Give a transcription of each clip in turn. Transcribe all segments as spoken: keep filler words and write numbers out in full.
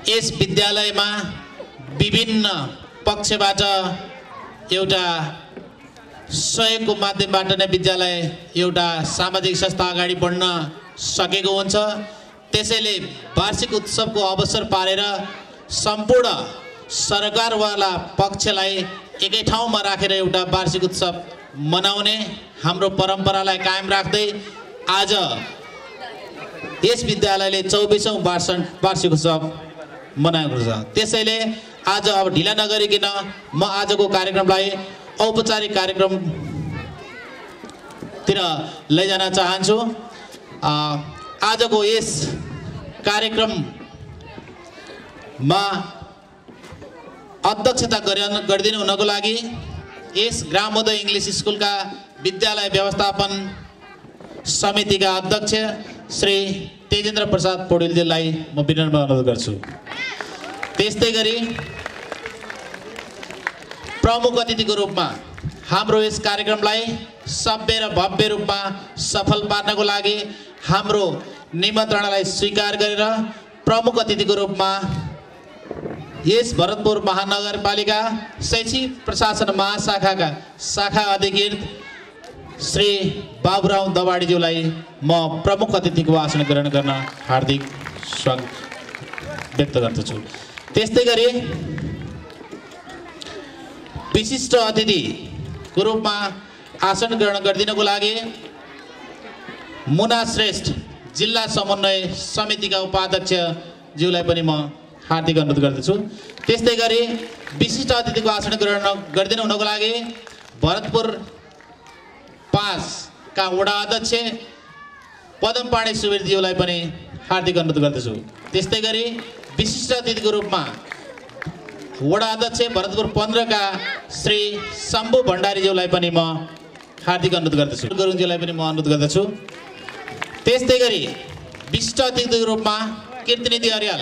यस विद्यालयमा विभिन्न पक्षबाट एउटा सहयोगको माध्यमबाट नै विद्यालय एउटा सामाजिक संस्था अगाडि बढ्न सकेको हुन्छ। त्यसैले वार्षिक उत्सवको अवसर पारेर सम्पूर्ण सरकारवाला पक्षलाई एकै ठाउँमा राखेर एउटा वार्षिक उत्सव मनाउने हाम्रो परम्परालाई कायम राख्दै आज यस विद्यालयले चौबिसौं वार्षिक उत्सव मनाएको छ। त्यसैले आज अब ढिला नगरिकन म आजको कार्यक्रमलाई औपचारिक कार्यक्रमतिर लैजान चाहन्छु। आजको यस कार्यक्रममा अध्यक्षता गरिदिनु हुनको लागि यस ग्रामोदय इङ्ग्लिस स्कुलका विद्यालय व्यवस्थापन समितिका अध्यक्ष श्री तेजेन्द्र प्रसाद पौडेलजीलाई म विनम्र अनुरोध गर्छु। त्यस्तै गरी प्रमुख अतिथिको रूपमा हाम्रो यस कार्यक्रमलाई सभ्य र भव्य रूपमा सफल पार्नको लागि हाम्रो निमन्त्रणालाई स्वीकार गरेर प्रमुख अतिथिको रूपमा यस भरतपुर महानगरपालिका शैक्षिक प्रशासन महाशाखाका शाखा अधिकृत श्री बाबुराव दवाडीज्यूलाई म प्रमुख अतिथिको आसन ग्रहण गर्न हार्दिक स्वागत व्यक्त गर्दछु। त्यस्तै गरी विशिष्ट अतिथिको रूपमा आसन ग्रहण गरिदिनको लागि मुना श्रेष्ठ जिल्ला समन्वय समितिका उपाध्यक्ष ज्यूलाई पनि म हार्दिक अनुरोध गर्दछु। त्यस्तै गरी विशिष्ट अतिथिको आसन ग्रहण गरिदिनु हुनको लागि भरतपुर पाँच का वडा अध्यक्ष पदमपाणी सुवेदज्यूलाई पनि हार्दिक अनुरोध गर्दछु। त्यस्तै गरी विशिष्ट अतिथिको रूपमा वडा अध्यक्ष भरतपुर पन्ध्र का श्री शम्भु भण्डारीज्यूलाई पनि म हार्दिक अनुरोध गर्दछु। गुरुङज्यूलाई पनि म अनुरोध गर्दछु। त्यस्तै गरी विशिष्ट अतिथिको रूपमा कीर्तिनिधि अर्याल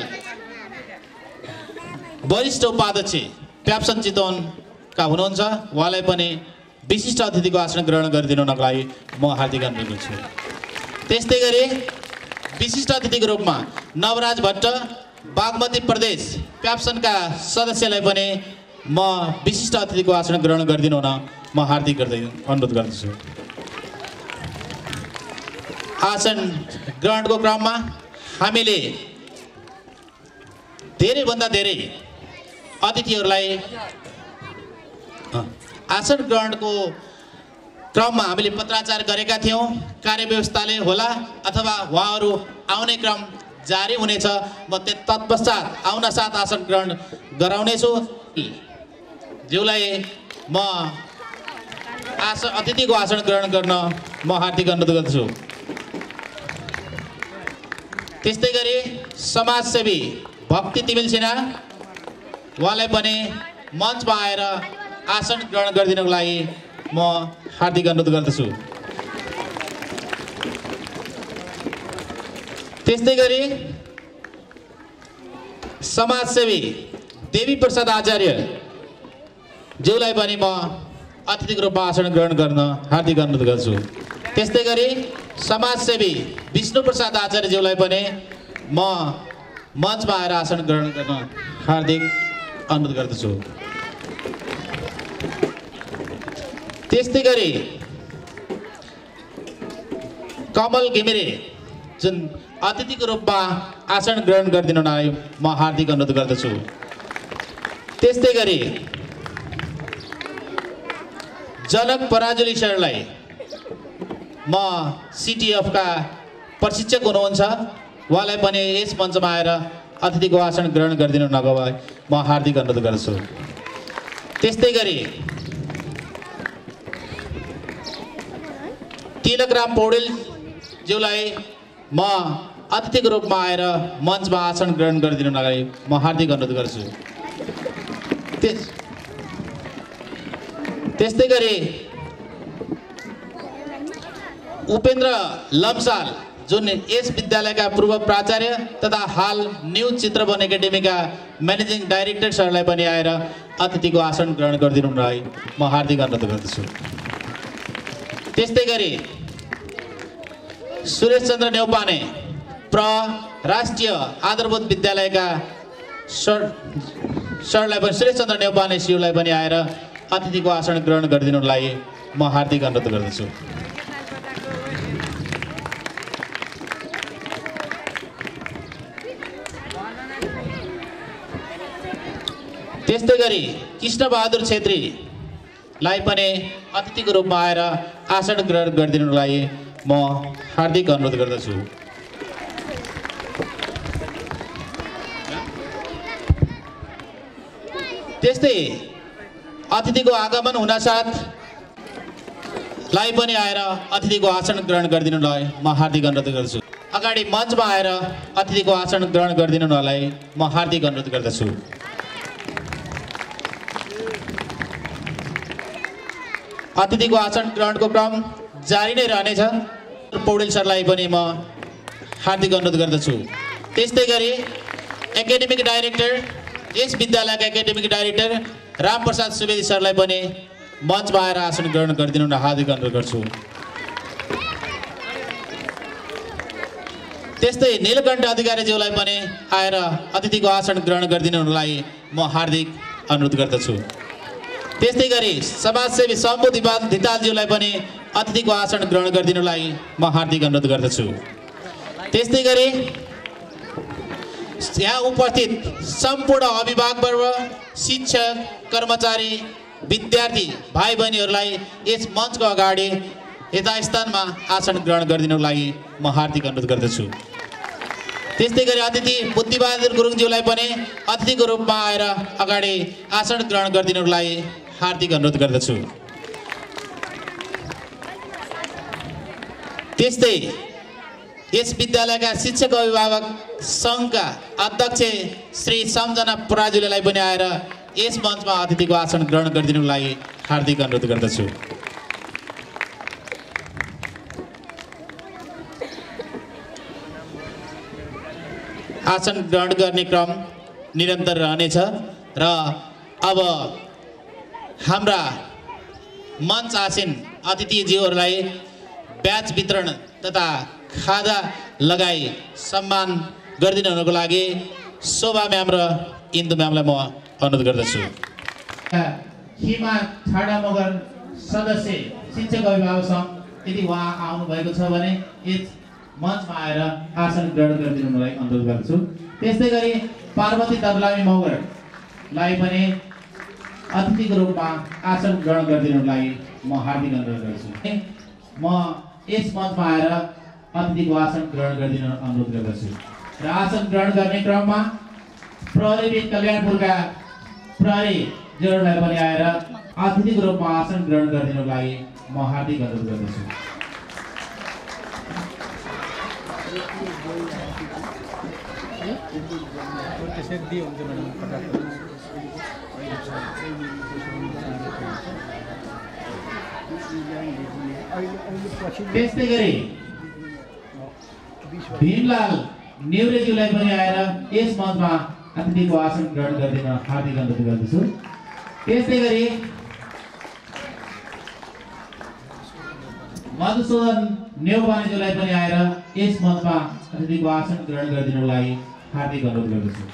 वरिष्ठ उपाध्यक्ष प्याप्सन चितवनका हुनुहुन्छ, उहाँलाई पनि विशिष्ट अतिथिको आसन ग्रहण गरिदिनु हुनको लागि म हार्दिक अनुरोध गर्छु। त्यस्तै गरी विशिष्ट अतिथिको रूपमा नवराज भट्ट बागमती प्रदेश प्याप्सनका सदस्यलाई पनि म विशिष्ट अतिथिको आसन ग्रहण गरिदिनु हुन म हार्दिक गर्दै अनुरोध गर्दछु। आसन ग्रहणको क्रममा हामीले धेरैभन्दा धेरै अतिथिहरूलाई आसन ग्रहणको क्रममा हामीले पत्राचार गरेका थियौँ। कार्यव्यवस्थाले होला अथवा उहाँहरू आउने क्रम जारी हुनेछ। म तत्पश्चात आउन साथ आसन ग्रहण गराउनेछु। ज्यूलाई म आसन अतिथिको आसन ग्रहण गर्न म हार्दिक अनुरोध गर्दछु। त्यस्तै गरी समाजसेवी भक्ति तिमिल सिन्हा उहाँलाई पनि मञ्चमा आएर आसन ग्रहण गरिदिनको लागि म हार्दिक अनुरोध गर्दछु। त्यस्तै गरी समाजसेवी देवी प्रसाद आचार्य ज्यूलाई पनि म अतिथिको रूपमा आसन ग्रहण गर्न हार्दिक अनुरोध गर्छु। त्यस्तै गरी समाजसेवी विष्णु प्रसाद आचार्य ज्यूलाई पनि म मञ्चमा आएर आसन ग्रहण गर्न हार्दिक अनुरोध गर्दछु। त्यस्तै गरी कमल घिमिरे जुन अतिथिको रूपमा आसन ग्रहण गरिदिनुलाई म हार्दिक अनुरोध गर्दछु। त्यस्तै गरी जनक पराजुली सरलाई म सिटिएफका प्रशिक्षक हुनुहुन्छ, उहाँलाई पनि यस मञ्चमा आएर अतिथिको आसन ग्रहण गरिदिनु नगए म हार्दिक अनुरोध गर्छु। त्यस्तै गरी तिलकराम पौडेल ज्यूलाई म अतिथिको रूपमा आएर मञ्चमा आसन ग्रहण गरिदिनु नगए म हार्दिक अनुरोध गर्छु। त्यस्तै गरी उपेन्द्र लम्साल जुन यस विद्यालयका पूर्व प्राचार्य तथा हाल न्यू चित्रवन एकाडेमीका म्यानेजिङ डाइरेक्टर सरलाई पनि आएर अतिथिको आसन ग्रहण गरिदिनु नगए म हार्दिक अनुरोध गर्दछु। त्यस्तै गरी सुरेश चन्द्र नेउपाने प्र राष्ट्रिय आधारभूत विद्यालयका सर सरलाई पनि श्री चन्द्र नेउपाने शिवलाई पनि आएर अतिथिको आसन ग्रहण गरिदिनुलाई म हार्दिक अनुरोध गर्दछु। त्यस्तै गरी कृष्ण बहादुर छेत्रीलाई पनि अतिथिको रूपमा आएर आसन ग्रहण गरिदिनुलाई म हार्दिक अनुरोध गर्दछु। त्यस्तै अतिथिको आगमन हुनासाथ लाई पनि आएर अतिथिको आसन ग्रहण गरिदिनुलाई म हार्दिक अनुरोध गर्दछु। अगाडि मञ्चमा आएर अतिथिको आसन ग्रहण गरिदिनुलाई म हार्दिक अनुरोध गर्दछु। अतिथिको आसन ग्रहणको क्रम जारी नै रहनेछ। पौडेल सरलाई पनि म हार्दिक अनुरोध गर्दछु। त्यस्तै गरी एकाडेमिक डाइरेक्टर यस विद्यालयका एकाडेमिक डाइरेक्टर रामप्रसाद सुवेदी सरलाई पनि मञ्चमा आएर आसन ग्रहण गरिदिनु हार्दिक अनुरोध गर्छु। त्यस्तै नीलकण्ठ अधिकारीज्यूलाई पनि आएर अतिथिको आसन ग्रहण गरिदिनुलाई म हार्दिक अनुरोध गर्दछु। त्यस्तै गरी समाजसेवी शम्भु धितालज्यूलाई पनि अतिथिको आसन ग्रहण गरिदिनुलाई म हार्दिक अनुरोध गर्दछु। त्यस्तै गरी यहाँ उपस्थित सम्पूर्ण अभिभावकवर्ग, शिक्षक, कर्मचारी, विद्यार्थी भाइ बहिनीहरूलाई यस मञ्चको अगाडि यथास्थानमा आसन ग्रहण गरिदिनुलाई म हार्दिक अनुरोध गर्दछु। त्यस्तै गरी अतिथि बुद्धिबहादुर गुरुङज्यूलाई पनि अतिथिको रूपमा आएर अगाडि आसन ग्रहण गरिदिनुलाई हार्दिक अनुरोध गर्दछु। त्यस्तै यस विद्यालयका शिक्षक अभिभावक सङ्घका अध्यक्ष श्री सम्झना पराजुलीलाई पनि आएर यस मञ्चमा अतिथिको आसन ग्रहण गरिदिनुलाई हार्दिक अनुरोध गर्दछु। आसन ग्रहण गर्ने क्रम निरन्तर रहनेछ र अब हाम्रा मञ्च आसीन अतिथिज्यूहरूलाई ब्याज वितरण तथा खाजा लगाई सम्मान गरिदिनुको लागि शोभा म्याम र इन्दु म्यामलाई म अनुरोध गर्दछु। हिमा ठाडा मगर सदस्य शिक्षक अभिभावक सङ्घ यदि उहाँ आउनुभएको छ भने यस मञ्चमा आएर आसन ग्रहण गरिदिनुलाई अनुरोध गर्दछु। त्यस्तै गरी पार्वती दर्लामी मगरलाई पनि अतिथिको रूपमा आसन ग्रहण गरिदिनुलाई म हार्दिक अनुरोध गर्छु। म यस मञ्चमा आएर अतिथिको आसन ग्रहण गरिदिन अनुरोध गर्दछु र आसन ग्रहण गर्ने क्रममा प्रहरी कल्याणपुरका प्रहरीज्यूहरूलाई पनि आएर अतिथिको रूपमा आसन ग्रहण गरिदिनुलाई म हार्दिक अनुरोध गर्दछु। त्यस्तै गरी भीमलाल नेउरेज्यूलाई पनि आएर यस मञ्चमा अतिथिको आसन ग्रहण गरिदिन हार्दिक अनुरोध गर्दछु। त्यस्तै गरी मधुसूदन नेउपानेज्यूलाई पनि आएर यस मञ्चमा अतिथिको आसन ग्रहण गरिदिनुलाई हार्दिक अनुरोध गर्दछु।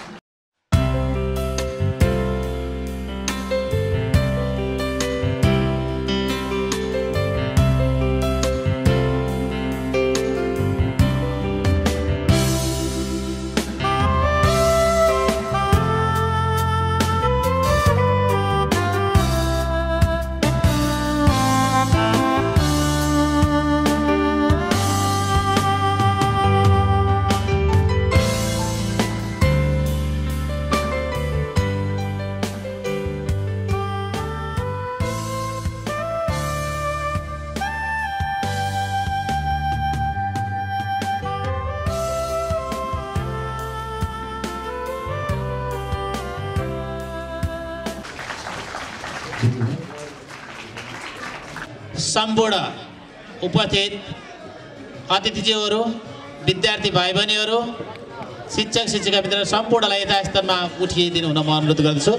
सम्पूर्ण उपस्थित अतिथिज्यूहरू, विद्यार्थी भाइ बहिनीहरू, शिक्षक शिक्षिका मित्र सम्पूर्णलाई यथास्थानमा उठिदिनु हुन म अनुरोध गर्दछु।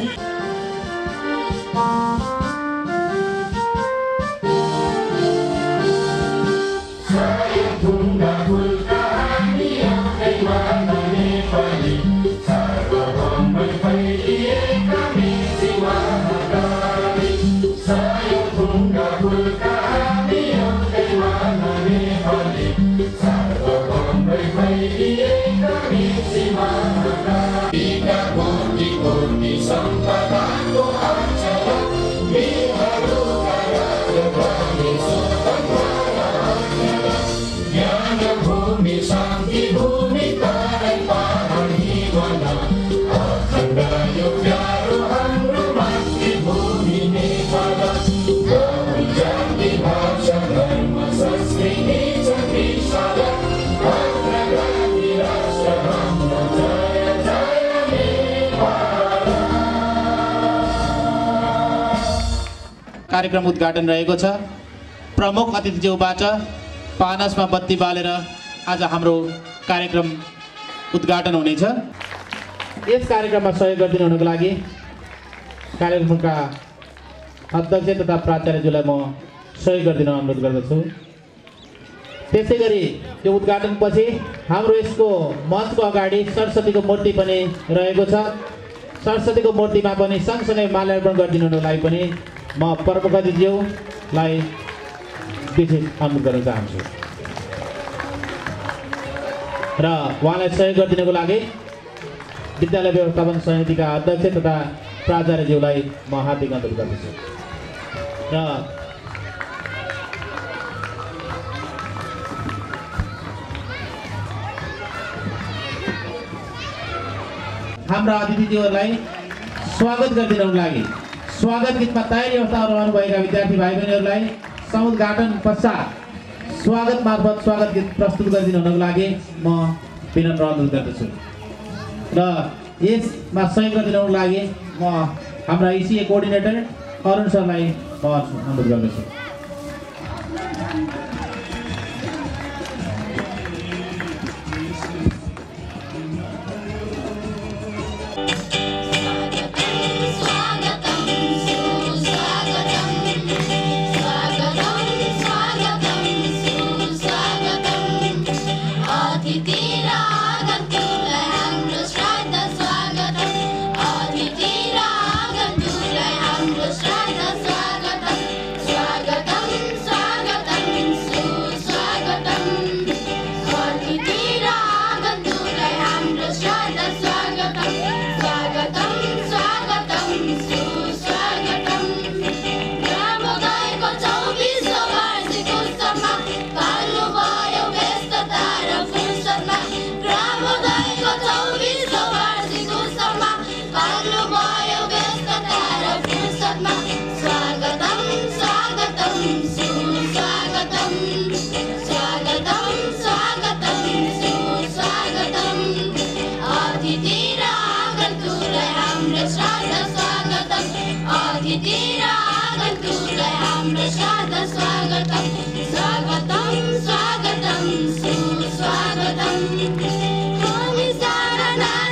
Sarva कार्यक्रम उद्घाटन रहेको छ। प्रमुख अतिथिज्यूबाट पानसमा बत्ती बालेर आज हाम्रो कार्यक्रम उद्घाटन हुनेछ। यस कार्यक्रममा सहयोग गरिदिनु हुनुको लागि कार्यक्रमका अध्यक्ष तथा प्राचार्यज्यूलाई म सहयोग गरिदिन अनुरोध गर्दछु। त्यसै गरी यो उद्घाटनपछि हाम्रो यसको मञ्चको अगाडि सरस्वतीको मूर्ति पनि रहेको छ। सरस्वतीको मूर्तिमा पनि सँगसँगै माल्यार्पण गरिदिनु हुनुको लागि पनि म प्रमुख अतिथिज्यूलाई विशेष अनुरोध गर्न चाहन्छु र उहाँलाई सहयोग गरिदिनुको लागि विद्यालय व्यवस्थापन समितिका अध्यक्ष तथा प्राचार्यज्यूलाई म हार्दिक अनुरोध गर्दछु। र हाम्रा अतिथिज्यूहरूलाई स्वागत गरिदिनुको लागि स्वागत गीतमा तयारी अवस्थामा रहनुभएका विद्यार्थी भाइ बहिनीहरूलाई समुद्घाटन पश्चात स्वागत मार्फत स्वागत गीत प्रस्तुत गरिदिनु हुनको लागि म विनम्र अनुरोध गर्दछु र यसमा सहयोग गरिदिनुको लागि म हाम्रा इसिए कोअर्डिनेटर अरुण सरलाई म अनुरोध गर्दछु। स्वागतम सुस्वागतम हामी सारा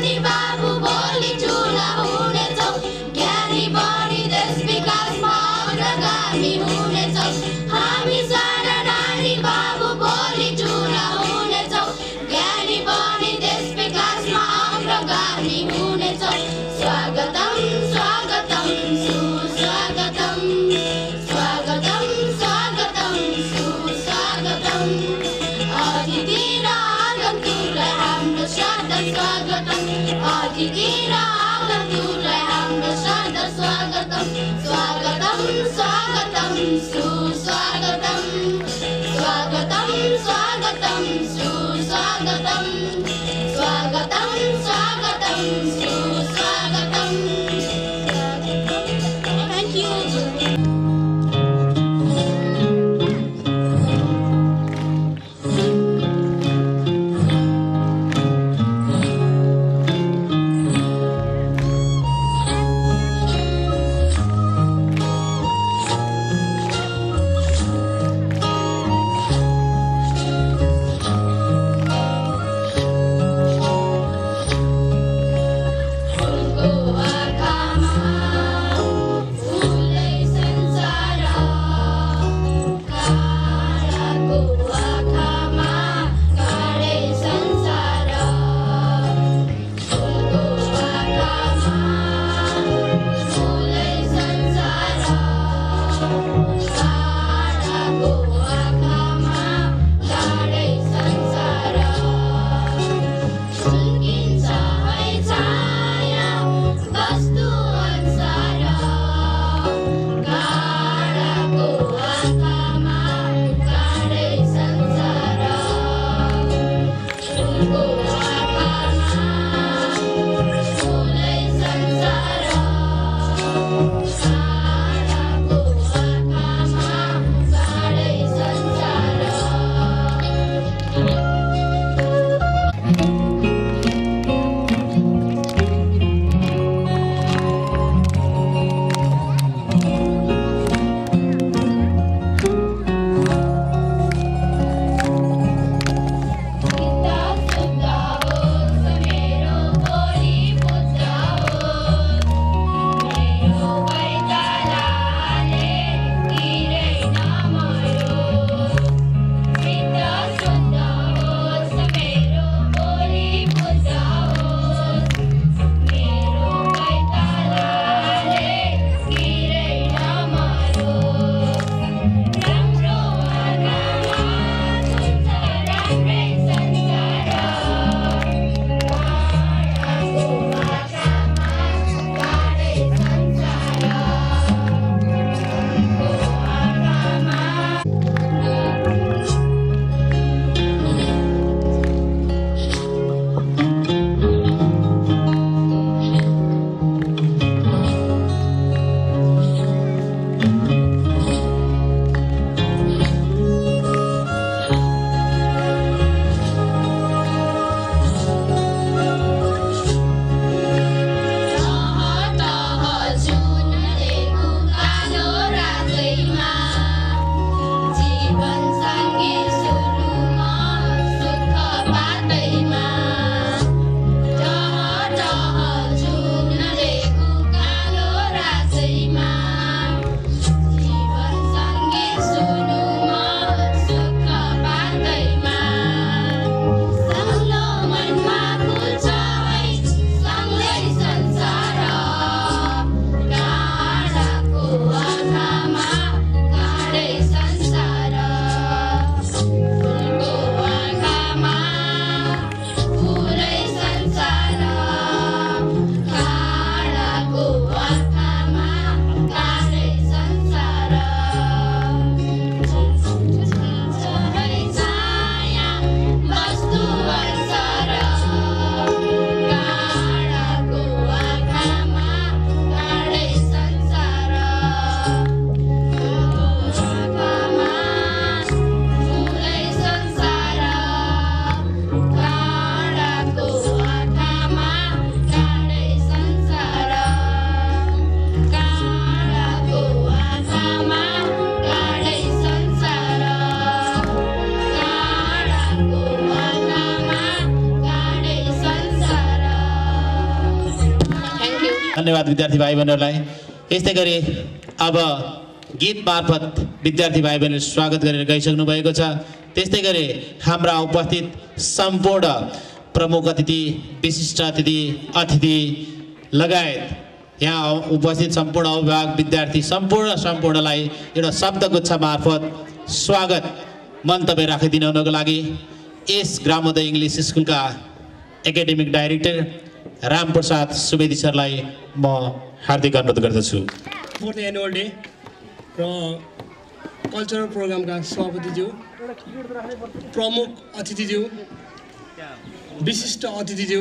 धन्यवाद विद्यार्थी भाइ बहिनीहरूलाई। यस्तै गरी अब गीत मार्फत विद्यार्थी भाइ बहिनीले स्वागत गरेर गइसक्नु भएको छ। त्यस्तै गरी हाम्रा उपस्थित सम्पूर्ण प्रमुख अतिथि, विशिष्ट अतिथि अतिथि लगायत यहाँ उपस्थित सम्पूर्ण अभिभावक, विद्यार्थी सम्पूर्ण सम्पूर्णलाई एउटा शब्दगुच्छ मार्फत स्वागत मन्तव्य राखिदिनु हुनको लागि यस ग्रामोदय इङ्ग्लिस स्कुलका एकाडेमिक डाइरेक्टर रामप्रसाद सुवेदी सरलाई म हार्दिक अनुरोध गर्दछु। फोर्थ एनुअल डे र कल्चरल प्रोग्रामका सभापतिज्यू, प्रमुख अतिथिज्यू, विशिष्ट अतिथिज्यू,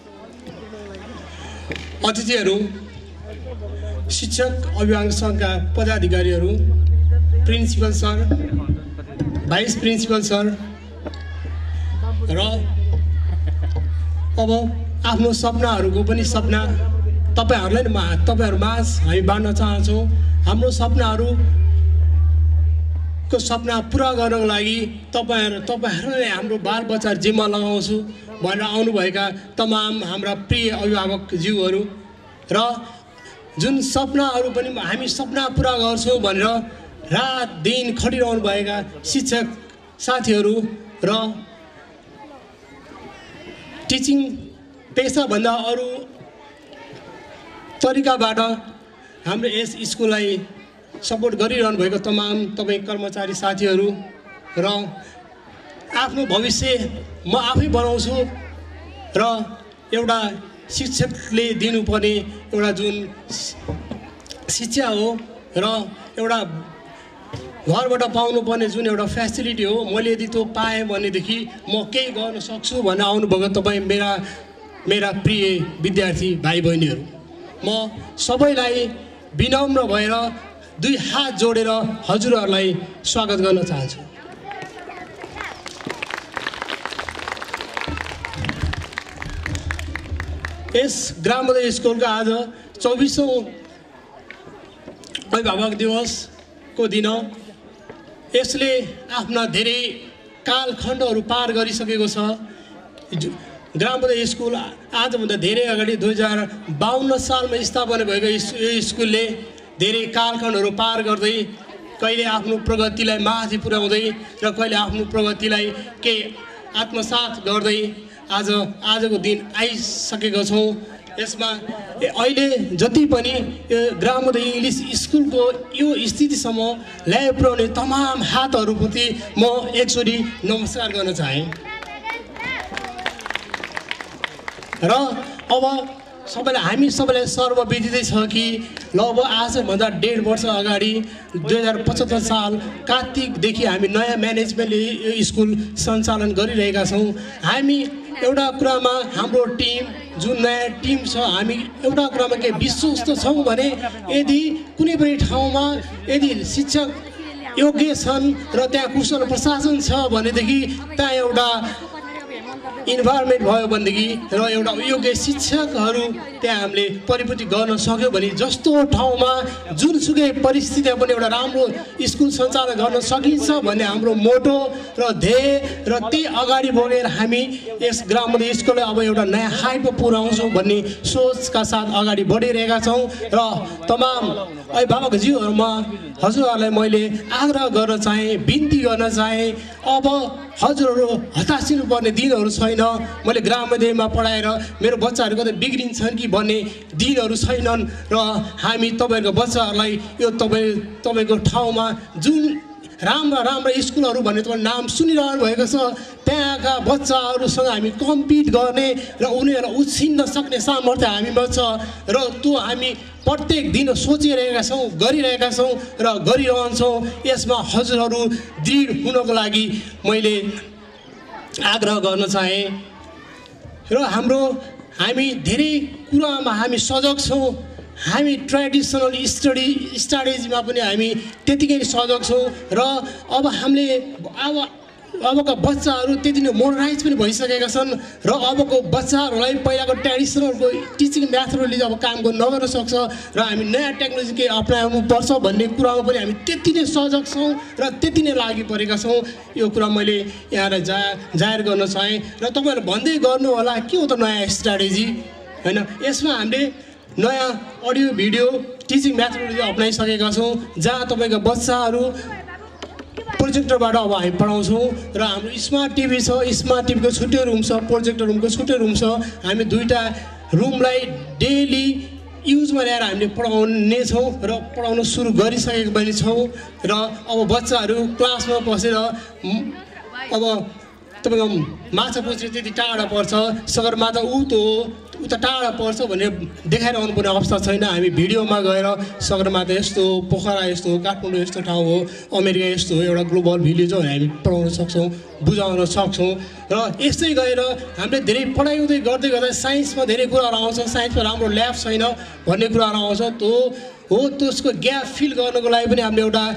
अतिथिहरू, शिक्षक अभिभावक सङ्घका पदाधिकारीहरू, principal sir, vice principal sir र अब आफ्नो सपनाहरूको पनि सपना तपाईँहरूलाई नि तपाईँहरू माझ हामी बाँड्न चाहन्छौँ। हाम्रो सपनाहरूको सपना पुरा गर्नको लागि तपाईँहरू तपाईँहरूले हाम्रो बालबच्चा जिम्मा लगाउँछु भनेर आउनुभएका तमाम हाम्रा प्रिय अभिभावकज्यूहरू र जुन सपनाहरू पनि हामी सपना पुरा गर्छौँ भनेर रात दिन खटिरहनु भएका शिक्षक साथीहरू र टिचिङ पेसाभन्दा अरू तरिकाबाट हाम्रो यस स्कुललाई सपोर्ट गरिरहनु भएको तमाम तपाईँ कर्मचारी साथीहरू र आफ्नो भविष्य म आफै बनाउँछु र एउटा शिक्षकले दिनुपर्ने एउटा जुन शिक्षा हो र एउटा घरबाट पाउनुपर्ने जुन एउटा फेसिलिटी हो, मैले यदि त्यो पाएँ भनेदेखि म केही गर्न सक्छु भनेर आउनुभएको तपाईँ मेरा मेरा प्रिय विद्यार्थी भाइ बहिनीहरू, म सबैलाई विनम्र भएर दुई हात जोडेर हजुरहरूलाई स्वागत गर्न चाहन्छु। यस ग्रामोदय स्कुलका आज चौबिसौँ अभिभावक दिवसको दिन यसले आफ्ना धेरै कालखण्डहरू पार गरिसकेको छ। ग्रामोदय स्कुल आजभन्दा धेरै अगाडि दुई हजार बाहन्न सालमा स्थापना भएको यो स्कुलले धेरै कालखण्डहरू पार गर्दै कहिले आफ्नो प्रगतिलाई माथि पुर्याउँदै र कहिले आफ्नो प्रगतिलाई केही आत्मसात गर्दै आज आजको दिन आइसकेका छौँ। यसमा अहिले जति पनि यो ग्रामोदय इङ्ग्लिस स्कुलको यो स्थितिसम्म ल्याइ पुर्याउने तमाम हातहरूप्रति म एकचोटि नमस्कार गर्न चाहेँ र अब सबैलाई हामी सबैलाई सर्वविदितै छ कि ल अब आजभन्दा डेढ वर्ष अगाडि दुई हजार पचहत्तर साल कार्तिकदेखि हामी नयाँ म्यानेजमेन्टले यो स्कुल सञ्चालन गरिरहेका छौँ। हामी एउटा कुरामा हाम्रो टिम जुन नयाँ टिम छ, हामी एउटा कुरामा के विश्वस्त छौँ भने यदि कुनै पनि ठाउँमा यदि शिक्षक योग्य छन् र त्यहाँ कुशल प्रशासन छ भनेदेखि त्यहाँ एउटा इन्भाइरोमेन्ट भयो भनेदेखि र एउटा योग्य शिक्षकहरू त्यहाँ हामीले परिपूर्ति गर्न सक्यौँ भने जस्तो ठाउँमा जुनसुकै परिस्थितिमा पनि एउटा राम्रो स्कुल सञ्चालन गर्न सकिन्छ भन्ने हाम्रो मोटो र ध्येय र त्यही अगाडि बढेर हामी यस ग्रामोदय स्कुललाई अब एउटा नयाँ हाइटमा पुर्याउँछौँ भन्ने सोचका साथ अगाडि बढिरहेका छौँ र तमाम अभिभावकज्यूहरूमा हजुरहरूलाई मैले आग्रह गर्न चाहेँ, बिन्ती गर्न चाहेँ, अब हजुरहरू हतासिनु पर्ने दिनहरू छैन। मैले ग्रामोदयमा पढाएर मेरो बच्चाहरू कतै बिग्रिन्छन् कि भन्ने दिनहरू छैनन् र हामी तपाईँहरूको बच्चाहरूलाई यो तपाईँ तपाईँको ठाउँमा जुन राम्रा राम्रा स्कुलहरू भन्ने तपाईँ नाम सुनिरहनु भएको छ त्यहाँका बच्चाहरूसँग हामी कम्पिट गर्ने र उनीहरूलाई उछिन्न सक्ने सामर्थ्य हामीमा छ र त्यो हामी प्रत्येक दिन सोचिरहेका छौँ, गरिरहेका छौँ र गरिरहन्छौँ। यसमा हजुरहरू दृढ हुनको लागि मैले आग्रह गर्न चाहेँ र हाम्रो हामी धेरै कुरामा हामी सजग छौँ। हामी ट्रेडिसनल स्टडी स्ट्राटेजीमा पनि हामी त्यतिकै सजग छौँ र अब हामीले अब अबका बच्चाहरू त्यति नै मोडर्नाइज पनि भइसकेका छन् र अबको बच्चाहरूलाई पहिलाको ट्रेडिसनलको टिचिङ मेथडले अब काम गर्न नगर्न सक्छ र हामी नयाँ टेक्नोलोजी के अप्नाउनु पर्छ भन्ने कुरामा पनि हामी त्यति नै सजग छौँ र त्यति नै लागि परेका छौँ। यो कुरा मैले यहाँलाई जा जाहेर गर्न चाहेँ र तपाईँहरू भन्दै गर्नु होला के हो त नयाँ स्ट्राटेजी होइन। यसमा हामीले नयाँ अडियो भिडियो टिचिङ मेथोडोलोजी अप्नाइसकेका छौँ जहाँ तपाईँको बच्चाहरू प्रोजेक्टरबाट अब हामी पढाउँछौँ र हाम्रो स्मार्ट टिभी छ स्मार्ट टिभीको छुट्टै रुम छ प्रोजेक्टर रुमको छुट्टै रुम छ हामी दुईवटा रुमलाई डेली युजमा ल्याएर हामीले पढाउनेछौँ र पढाउन सुरु गरिसकेको पनि छौँ र अब बच्चाहरू क्लासमा बसेर अब तपाईँको माछा पुछ्री त्यति टाढा पर्छ सगरमाथा ऊ त हो उता टाढा पर्छ भनेर देखाएर आउनुपर्ने अवस्था छैन हामी भिडियोमा गएर सगरमाथा यस्तो हो पोखरा यस्तो हो काठमाडौँ यस्तो ठाउँ हो अमेरिका यस्तो हो एउटा ग्लोबल भिलेज हो भने हामी पढाउन सक्छौँ बुझाउन सक्छौँ र यस्तै गएर हामीले धेरै पढाइ उदै गर्दै गर्दा साइन्समा धेरै कुराहरू आउँछ साइन्समा राम्रो ल्याब छैन भन्ने कुराहरू आउँछ त्यो हो त्यसको ग्याप फिल गर्नको लागि पनि हामीले एउटा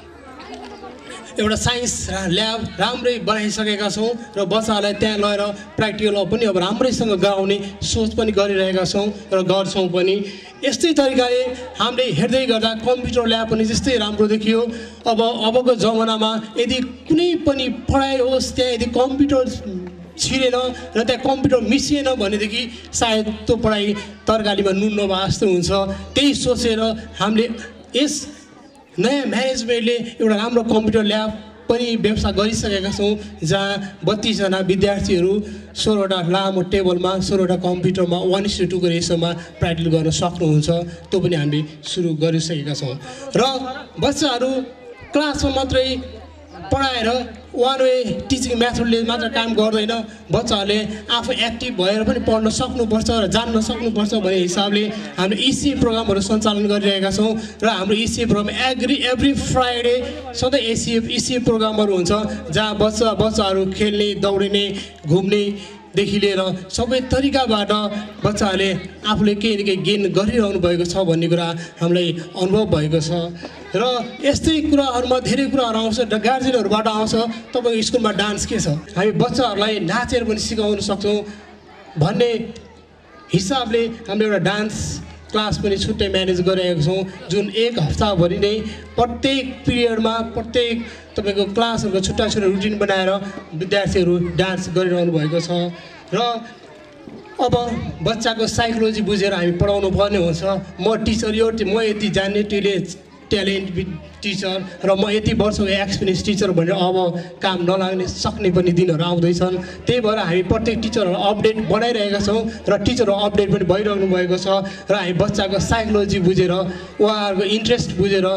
एउटा साइन्स ल्याब राम्रै बनाइसकेका छौँ र बच्चाहरूलाई त्यहाँ लगेर प्र्याक्टिकल पनि अब राम्रैसँग गराउने सोच पनि गरिरहेका छौँ र गर्छौँ पनि यस्तै तरिकाले हामीले हेर्दै गर्दा कम्प्युटर ल्याब पनि त्यस्तै राम्रो देखियो अब अबको जमानामा यदि कुनै पनि पढाइ होस् त्यहाँ यदि कम्प्युटर छिरेन र त्यहाँ कम्प्युटर मिसिएन भनेदेखि सायद त्यो पढाइ तरकारीमा नुन नभए जस्तो हुन्छ त्यही सोचेर हामीले यस नयाँ म्यानेजमेन्टले एउटा राम्रो कम्प्युटर ल्याब पनि व्यवस्था गरिसकेका छौँ जहाँ बत्तिसजना विद्यार्थीहरू सोह्रवटा लामो टेबलमा सोह्रवटा कम्प्युटरमा वान इस टू को रेसोमा प्र्याक्टिस गर्न सक्नुहुन्छ त्यो पनि हामीले सुरु गरिसकेका छौँ र बच्चाहरू क्लासमा मात्रै पढाएर वान वे टिचिङ मेथडले मात्र काम गर्दैन बच्चाहरूले आफू एक्टिभ भएर पनि पढ्न सक्नुपर्छ र जान्न सक्नुपर्छ भन्ने हिसाबले हामीले इसिए प्रोग्रामहरू सञ्चालन गरिरहेका छौँ र हाम्रो ECA program every every Friday सधैँ एसिए इसिए प्रोग्रामहरू हुन्छ जहाँ बच्चा बच्चाहरू खेल्ने दौडिने घुम्नेदेखि लिएर सबै तरिकाबाट बच्चाहरूले आफूले केही न केही गेन गरिरहनु भएको छ भन्ने कुरा हामीलाई अनुभव भएको छ र यस्तै कुराहरूमा धेरै कुराहरू आउँछ र गार्जेनहरूबाट आउँछ तपाईँको स्कुलमा डान्स के छ हामी बच्चाहरूलाई नाचेर पनि सिकाउन सक्छौँ भन्ने हिसाबले हामीले एउटा डान्स क्लास पनि छुट्टै म्यानेज गरिरहेका छौँ जुन एक हप्ताभरि नै प्रत्येक पिरियडमा प्रत्येक तपाईँको क्लासहरूको छुट्टा छुट्टा रुटिन बनाएर विद्यार्थीहरू डान्स गरिरहनु भएको छ र अब बच्चाको साइकोलोजी बुझेर हामी पढाउनु पर्ने हुन्छ म टिचर यो म यति जान्ने तैँले ट्यालेन्ट टिचर र म यति वर्षको एक्सपिरियन्स टिचर भनेर अब काम नलाग्ने सक्ने पनि दिनहरू आउँदैछन् त्यही भएर हामी प्रत्येक टिचरहरू अपडेट बनाइरहेका छौँ र टिचरहरू अपडेट पनि भइरहनु भएको छ र हामी बच्चाको साइकोलोजी बुझेर उहाँहरूको इन्ट्रेस्ट बुझेर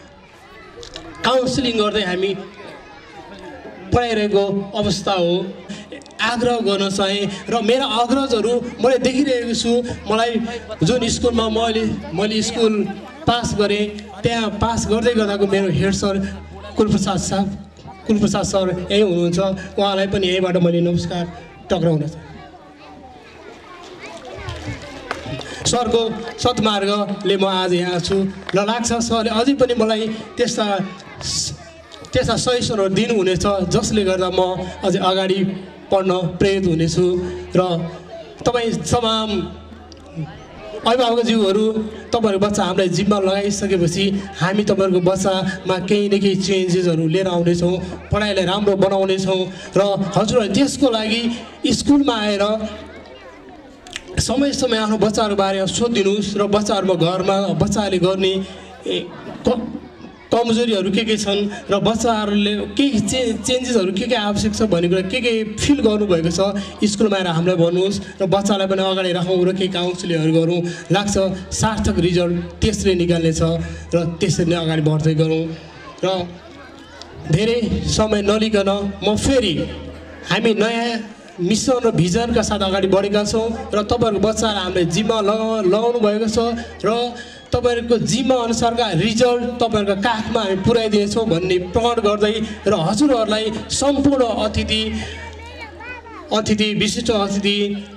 काउन्सिलिङ गर्दै हामी पढाइरहेको अवस्था हो आग्रह गर्न चाहेँ र मेरा अग्रजहरू मैले देखिरहेको छु मलाई जुन स्कुलमा मैले मैले स्कुल पास गरेँ त्यहाँ पास गर्दै गर्दाको मेरो हेड सर कुलप्रसाद साहब कुलप्रसाद सर यहीँ हुनुहुन्छ उहाँलाई पनि यहीँबाट मैले नमस्कार टक्राउन चाहेँ सरको सद्मार्गले म आज यहाँ छु र लाग्छ सरले अझै पनि मलाई त्यस्ता त्यस्ता सजेसनहरू दिनुहुनेछ जसले गर्दा म अझै अगाडि पढ्न प्रेरित हुनेछु र तपाईँ तमाम अभिभावकज्यूहरू तपाईँहरूको बच्चा हामीलाई जिम्मा लगाइसकेपछि हामी तपाईँहरूको बच्चामा केही न केही चेन्जेसहरू लिएर आउनेछौँ पढाइलाई राम्रो बनाउनेछौँ र हजुरहरूले त्यसको लागि स्कुलमा आएर समय समय आफ्नो बच्चाहरू बारेमा सोधिदिनुहोस् र बच्चाहरूमा घरमा बच्चाहरूले गर्ने कमजोरीहरू के के छन् र बच्चाहरूले केही चे चेन्जेसहरू के के आवश्यक छ भन्ने कुरा के के फिल गर्नुभएको छ स्कुलमा आएर हामीलाई भन्नुहोस् र बच्चालाई पनि अगाडि राखौँ र केही काउन्सिलिङहरू गरौँ लाग्छ सार्थक रिजल्ट त्यसले निकाल्ने छ र त्यसरी नै अगाडि बढ्दै गरौँ र धेरै समय नलिकन म फेरि हामी नयाँ मिसन र भिजनका साथ अगाडि बढेका छौँ र तपाईँहरूको बच्चालाई हामीले जिम्मा लगा लगाउनु भएको छ र तपाईँहरूको जिम्मा अनुसारका रिजल्ट तपाईँहरूको काखमा हामी पुर्याइदिनेछौँ भन्ने प्रण गर्दै र हजुरहरूलाई सम्पूर्ण अतिथि अतिथि विशिष्ट अतिथि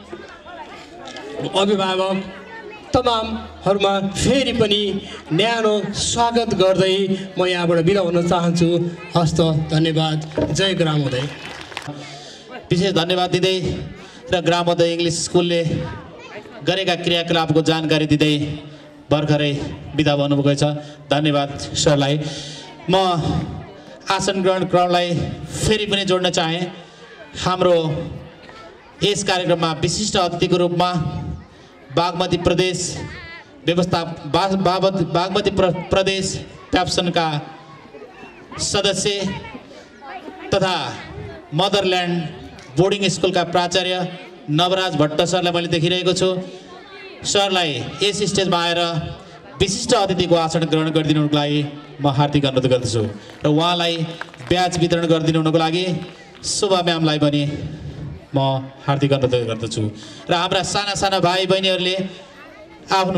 अभिभावक तमामहरूमा फेरि पनि न्यानो स्वागत गर्दै म यहाँबाट बिदा हुन चाहन्छु हस्त धन्यवाद जय ग्रामोदय विशेष धन्यवाद दिँदै र ग्रामोदय इङ्ग्लिस स्कुलले गरेका क्रियाकलापको जानकारी दिँदै भर्खरै बिदा भन्नुभएको छ धन्यवाद सरलाई म आसन ग्रहण क्रमलाई फेरि पनि जोड्न चाहे हाम्रो यस कार्यक्रममा विशिष्ट अतिथिको रूपमा बागमती प्रदेश व्यवस्था बाबत बागमती प्रदेश प्याप्सनका सदस्य तथा मदरल्यान्ड बोर्डिङ स्कुलका प्राचार्य नवराज भट्ट सरलाई मैले देखिरहेको छु। सरलाई यस स्टेजमा आएर विशिष्ट अतिथिको आसन ग्रहण गरिदिनुको लागि म हार्दिक अनुरोध गर्दछु र उहाँलाई ब्याज वितरण गरिदिनुको लागि शोभा म्यामलाई पनि म हार्दिक अनुरोध गर्दछु र हाम्रा साना साना भाइ बहिनीहरूले आफ्नो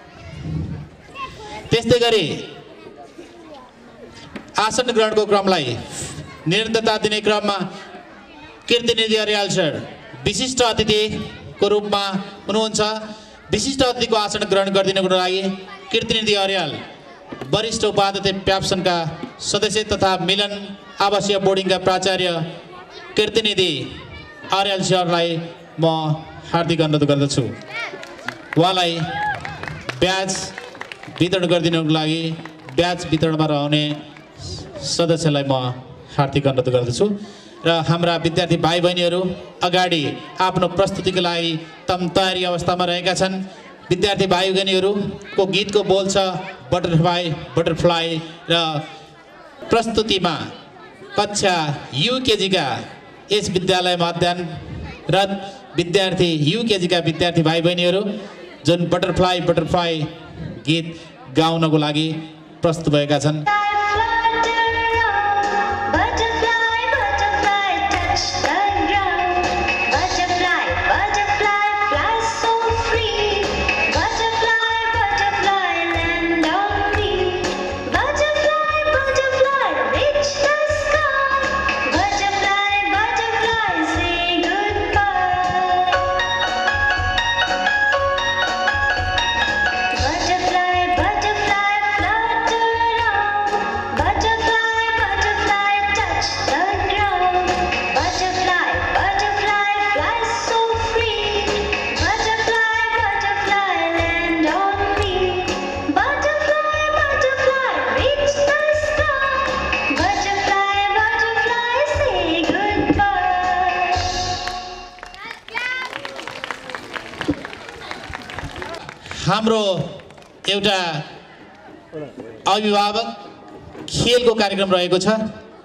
त्यस्तै गरी आसन ग्रहणको क्रमलाई निरन्तरता दिने क्रममा कीर्तिनिधि अर्याल सर विशिष्ट अतिथिको रूपमा हुनुहुन्छ। विशिष्ट अतिथिको आसन ग्रहण गरिदिनुको लागि कीर्तिनिधि अर्याल वरिष्ठ उपाध्यक्ष प्याप्सनका सदस्य तथा मिलन आवासीय बोर्डिङका प्राचार्य कीर्तिनिधि अर्याल सरलाई म हार्दिक अनुरोध गर्दछु। उहाँलाई ब्याज वितरण गरिदिनुको लागि ब्याज वितरणमा रहने सदस्यलाई म हार्दिक अनुरोध गर्दछु र हाम्रा विद्यार्थी भाइ बहिनीहरू अगाडि आफ्नो प्रस्तुतिको लागि तम तयारी अवस्थामा रहेका छन्। विद्यार्थी भाइ बहिनीहरूको गीतको बोल छ बटरफ्लाई बटरफ्लाई र प्रस्तुतिमा कक्षा युकेजीका यस विद्यालयमा अध्ययनरत विद्यार्थी युकेजीका विद्यार्थी भाइ बहिनीहरू जुन बटरफ्लाई बटरफ्लाई गीत गाउनको लागि प्रस्तुत भएका छन्। हाम्रो एउटा अभिभावक खेलको कार्यक्रम रहेको छ।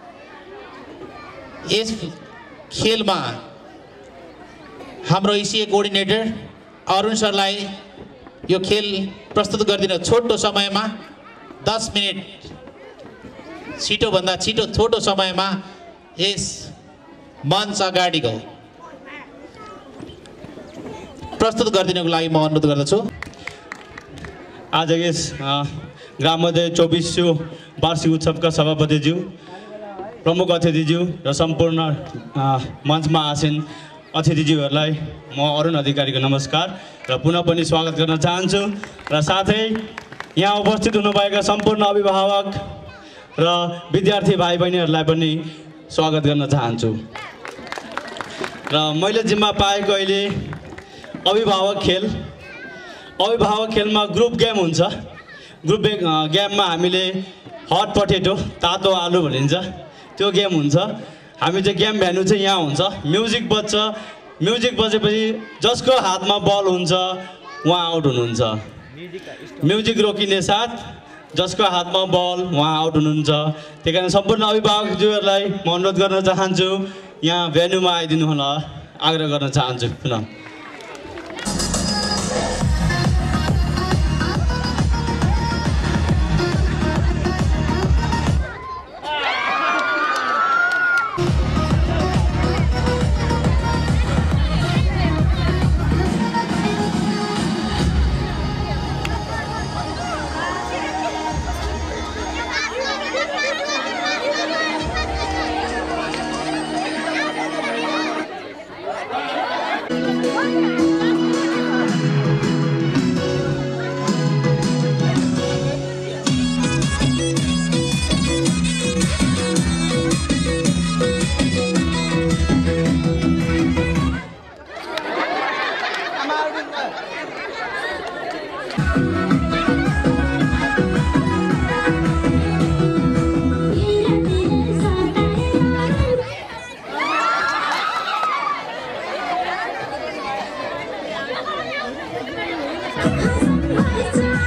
यस खेलमा हाम्रो इसिए कोअर्डिनेटर अरुण सरलाई यो खेल प्रस्तुत गरिदिन छोटो समयमा दस मिनट छिटोभन्दा छिटो छोटो समयमा यस मञ्च अगाडिको प्रस्तुत गरिदिनको लागि म अनुरोध गर्दछु। आज यस ग्रामोदय चौबिसौँ वार्षिक उत्सवका सभापतिज्यू, प्रमुख अतिथिज्यू र सम्पूर्ण मञ्चमा आसीन अतिथिज्यूहरूलाई म अरुण अधिकारीको नमस्कार र पुनः पनि स्वागत गर्न चाहन्छु र साथै यहाँ उपस्थित हुनुभएका सम्पूर्ण अभिभावक र विद्यार्थी भाइ बहिनीहरूलाई पनि स्वागत गर्न चाहन्छु। र मैले जिम्मा पाएको अहिले अभिभावक खेल अभिभावक खेलमा ग्रुप गेम हुन्छ। ग्रुप गेममा हामीले हट पटेटो तातो आलु भनिन्छ त्यो गेम हुन्छ। हामी चाहिँ गेम भ्यानु चाहिँ यहाँ हुन्छ। म्युजिक बज्छ, म्युजिक बजेपछि जसको हातमा बल हुन्छ उहाँ आउट हुनुहुन्छ। म्युजिक रोकिने साथ जसको हातमा बल उहाँ आउट हुनुहुन्छ। त्यही कारण सम्पूर्ण अभिभावकज्यूहरूलाई म अनुरोध गर्न चाहन्छु यहाँ भेन्यूमा आइदिनु होला, आग्रह गर्न चाहन्छु पुनः। It's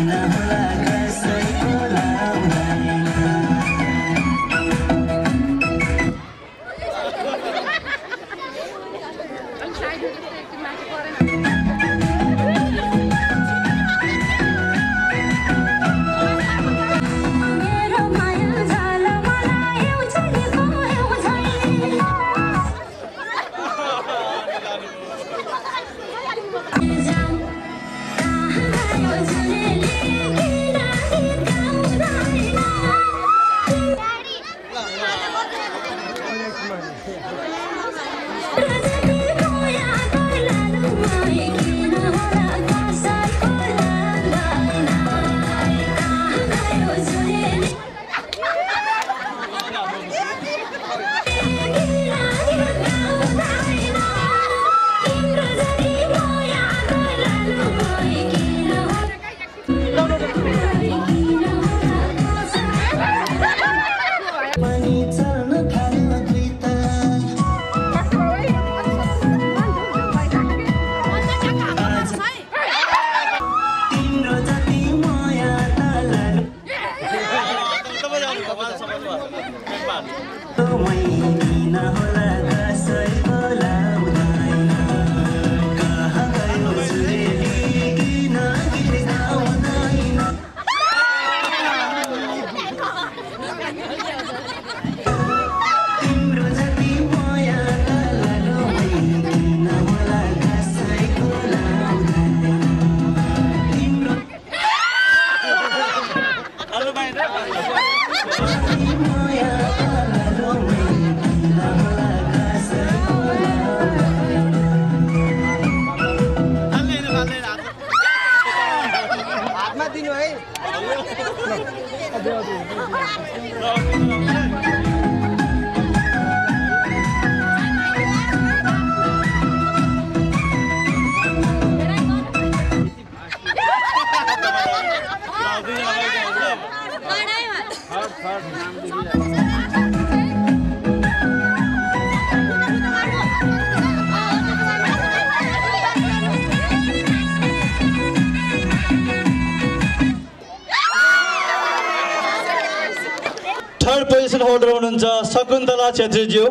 थर्ड पोजिसन होल्डर हुनुहुन्छ शकुन्तला छेत्रीज्यू,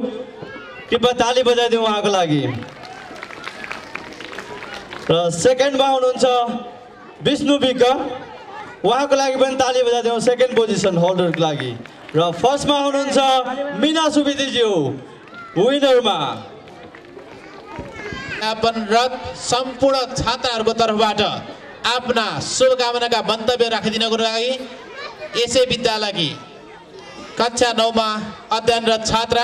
कृपया ताली बजाइदिउँ उहाँको लागि। र सेकेन्डमा हुनुहुन्छ विष्णु विक, उहाँको लागि पनि ताली बजाइदिउँ सेकेन्ड पोजिसन होल्डरको लागि। र फर्स्टमा हुनुहुन्छ मिना सुवेदीज्यू विनरमा। ज्ञापनरत सम्पूर्ण छात्राहरूको तर्फबाट आफ्ना शुभकामनाका मन्तव्य राखिदिनको लागि यसै विद्यालयकी कक्षा नौमा अध्ययनरत छात्रा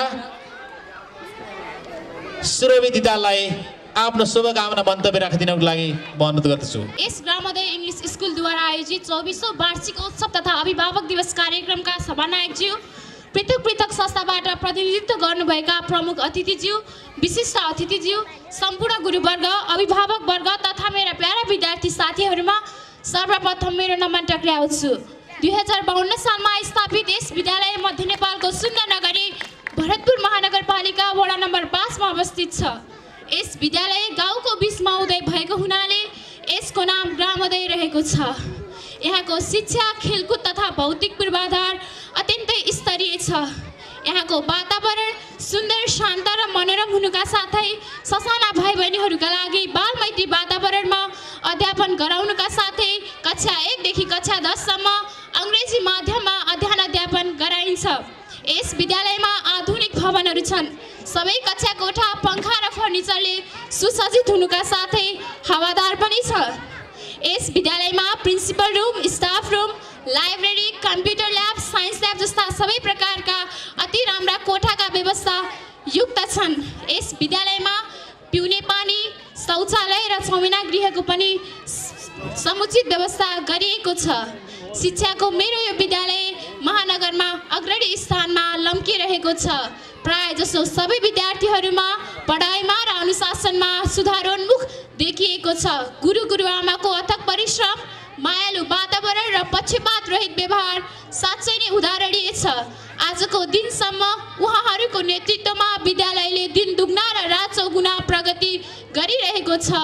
सुरभि दिदालाई आफ्नो शुभकामना मन्तव्य राखिदिनको लागि म अनुरोध गर्दछु। यस ग्रामोदय इङ्ग्लिस स्कुलद्वारा आयोजित चौबिसौँ वार्षिक उत्सव तथा अभिभावक दिवस कार्यक्रमका सभानायकज्यू, पृथक पृथक संस्थाबाट प्रतिनिधित्व गर्नुभएका प्रमुख अतिथिज्यू, विशिष्ट अतिथिज्यू, सम्पूर्ण गुरुवर्ग, अभिभावकवर्ग तथा मेरा प्यारा विद्यार्थी साथीहरूमा सर्वप्रथम मेरो नमन टक्राउँछु। दुई हजार बाहन्न सालमा स्थापित यस विद्यालय मध्य नेपालको सुन्दर नगरी भरतपुर महानगरपालिका वडा नम्बर पाँचमा अवस्थित छ। यस विद्यालय गाउँको बिचमा उदय भएको हुनाले यसको नाम ग्रामोदय रहेको छ। यहाँको शिक्षा, खेलकुद तथा भौतिक पूर्वाधार अत्यन्तै स्तरीय छ। यहाँको वातावरण सुन्दर, शान्त र मनोरम हुनुका साथै ससाना भाइ बहिनीहरूका लागि बालमैत्री वातावरणमा अध्यापन गराउनुका साथै कक्षा एकदेखि कक्षा दससम्म अङ्ग्रेजी माध्यममा अध्ययन अध्यापन गराइन्छ। यस विद्यालयमा आधुनिक भवनहरू छन्। सबै कक्षा कोठा पङ्खा र फर्निचरले सुसज्जित हुनुका साथै हावादार पनि छ। यस विद्यालयमा principal room, staff room, library, computer lab, science lab जस्ता सबै प्रकारका अति राम्रा कोठाका व्यवस्था युक्त छन्। यस विद्यालयमा पिउने पानी, शौचालय र छाउना गृहको पनि समुचित व्यवस्था गरिएको छ। शिक्षाको मेरो यो विद्यालय महानगरमा अग्रणी स्थानमा लम्किरहेको छ। प्राय जसो सबै विद्यार्थीहरूमा पढाइमा र अनुशासनमा सुधारोन्मुख देखिएको छ। गुरु गुरुआमाको अथक परिश्रम, मायालु वातावरण र पक्षपात रहित व्यवहार साँच्चै नै उदाहरणीय छ। आजको दिनसम्म उहाँहरूको नेतृत्वमा विद्यालयले दिन दुगुना र रात चौगुना प्रगति गरिरहेको छ।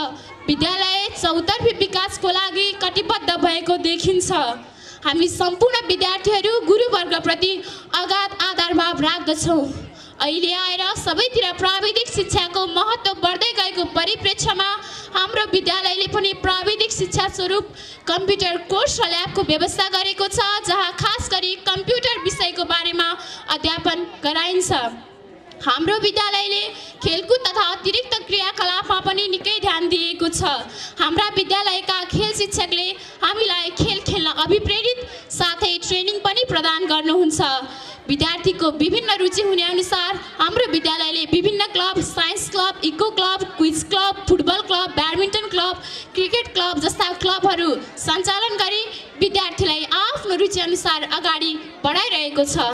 विद्यालय चौतर्फी विकासको लागि कटिबद्ध भएको देखिन्छ। हामी सम्पूर्ण विद्यार्थीहरू गुरुवर्गप्रति अगाध आदरभाव राख्दछौँ। अहिले आएर सबैतिर प्राविधिक शिक्षाको महत्त्व बढ्दै गएको परिप्रेक्ष्यमा हाम्रो विद्यालयले पनि प्राविधिक शिक्षा स्वरूप कम्प्युटर कोर्स र ल्याबको व्यवस्था गरेको छ, जहाँ खास गरी कम्प्युटर विषयको बारेमा अध्यापन गराइन्छ। हाम्रो विद्यालयले खेलकुद तथा अतिरिक्त क्रियाकलापमा पनि निकै ध्यान दिएको छ। हाम्रा विद्यालयका खेल शिक्षकले हामीलाई खेल खेल्न अभिप्रेरित साथै ट्रेनिङ पनि प्रदान गर्नुहुन्छ। विद्यार्थीको विभिन्न रुचि हुने अनुसार हाम्रो विद्यालयले विभिन्न club, science club, eco club, quiz club, football club, badminton club, cricket club जस्ता क्लबहरू सञ्चालन गरी विद्यार्थीलाई आफ्नो रुचि अनुसार अगाडि बढाइरहेको छ।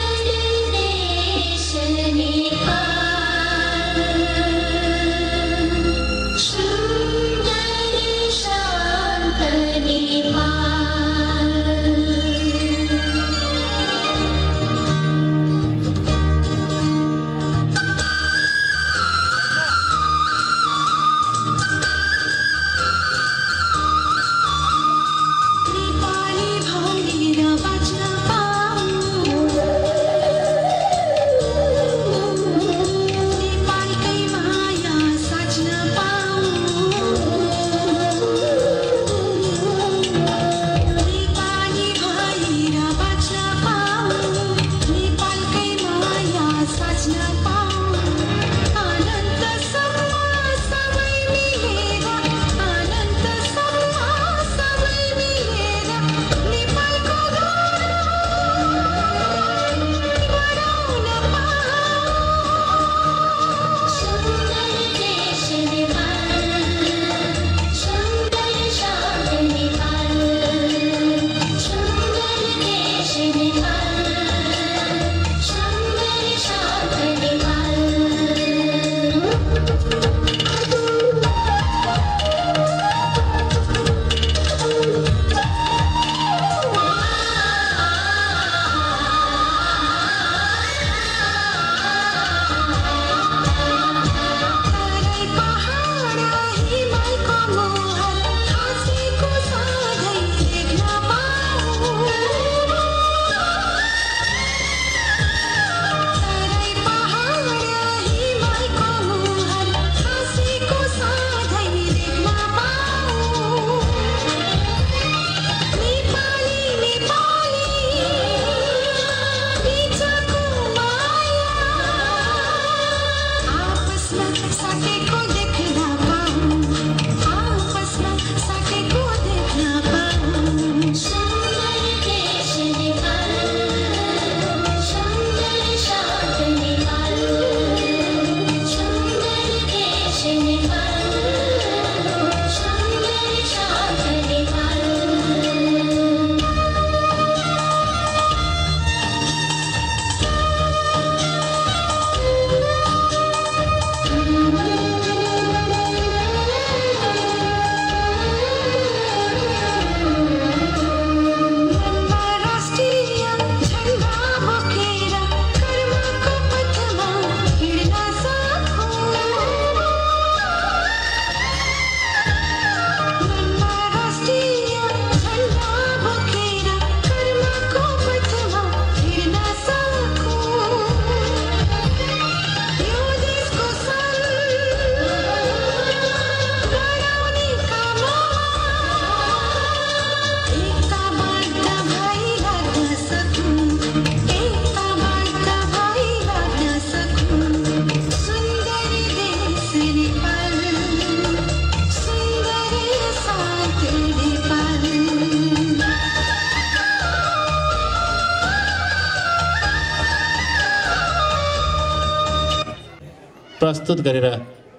प्रस्तुत गरेर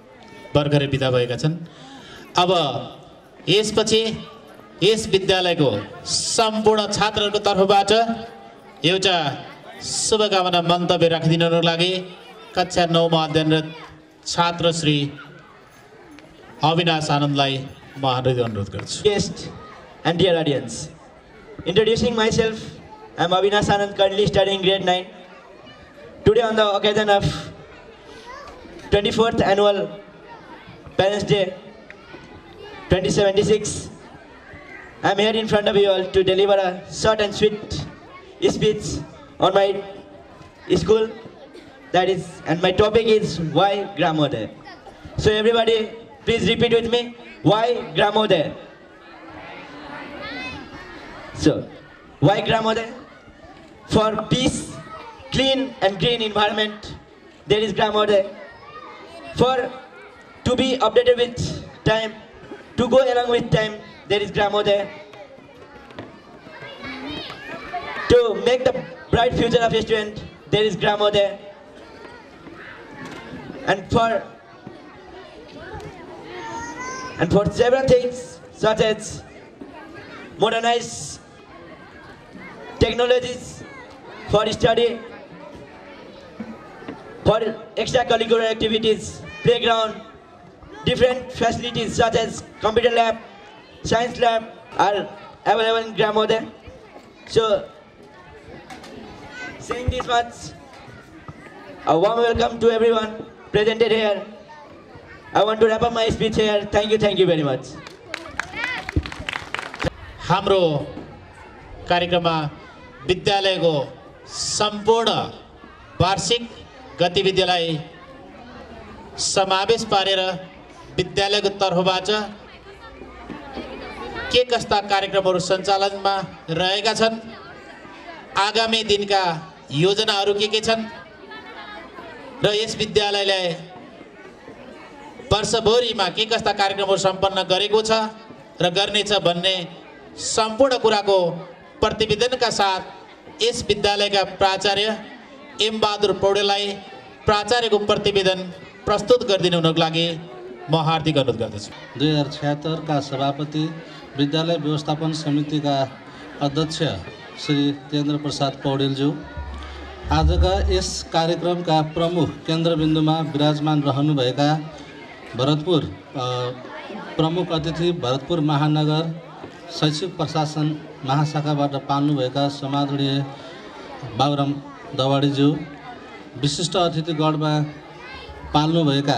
भर्खरै बिदा भएका छन्। अब यसपछि यस विद्यालयको सम्पूर्ण छात्रहरूको तर्फबाट एउटा शुभकामना मन्तव्य राखिदिनको लागि कक्षा नौ मा अध्ययनरत छात्र श्री अविनाश आनन्दलाई म हार्दिक अनुरोध गर्छु। Guest and dear audience, introducing myself, I am Avinash Anand, currently studying grade nine. Today on the occasion of twenty-fourth annual Parents Day, twenty seventy-six. I'm here in front of you all to deliver a short and sweet speech on my school. That is, and my topic is why Gramodaya. So everybody, please repeat with me. Why Gramodaya? So, why Gramodaya? For peace, clean and green environment, there is Gramodaya. For to be updated with time, to go along with time, there is Gramodaya. To make the bright future of a student, there is Gramodaya. And for and for several things such as modernized technologies for study, for extracurricular activities, playground, different facilities such as computer lab, science lab are available in Gramodaya. So, saying this much, a warm welcome to everyone presented here. I want to wrap up my speech here. Thank you, thank you very much. हाम्रो कार्यक्रममा विद्यालयको सम्पूर्ण वार्षिक गतिविधिलाई समावेश पारेर विद्यालयको तर्फबाट के कस्ता कार्यक्रमहरू सञ्चालनमा रहेका छन्, आगामी दिनका योजनाहरू के के छन् र यस विद्यालयले वर्षभरिमा के कस्ता कार्यक्रमहरू सम्पन्न गरेको छ र गर्नेछ भन्ने सम्पूर्ण कुराको प्रतिवेदनका साथ यस विद्यालयका प्राचार्य एम बहादुर पौडेललाई प्राचार्यको प्रतिवेदन प्रस्तुत गरिदिनु हुनको लागि म हार्दिक अनुरोध गर्दछु। दुई हजार छयत्तर का सभापति, विद्यालय व्यवस्थापन समितिका अध्यक्ष श्री तेन्द्र प्रसाद पौडेलज्यू, आजका यस कार्यक्रमका प्रमुख केन्द्रबिन्दुमा विराजमान रहनुभएका भरतपुर प्रमुख अतिथि, भरतपुर महानगर शैक्षिक प्रशासन महाशाखाबाट पाल्नुभएका समादरणीय बाबुराम दवाडीज्यू, विशिष्ट अतिथिगणमा पाल्नुभएका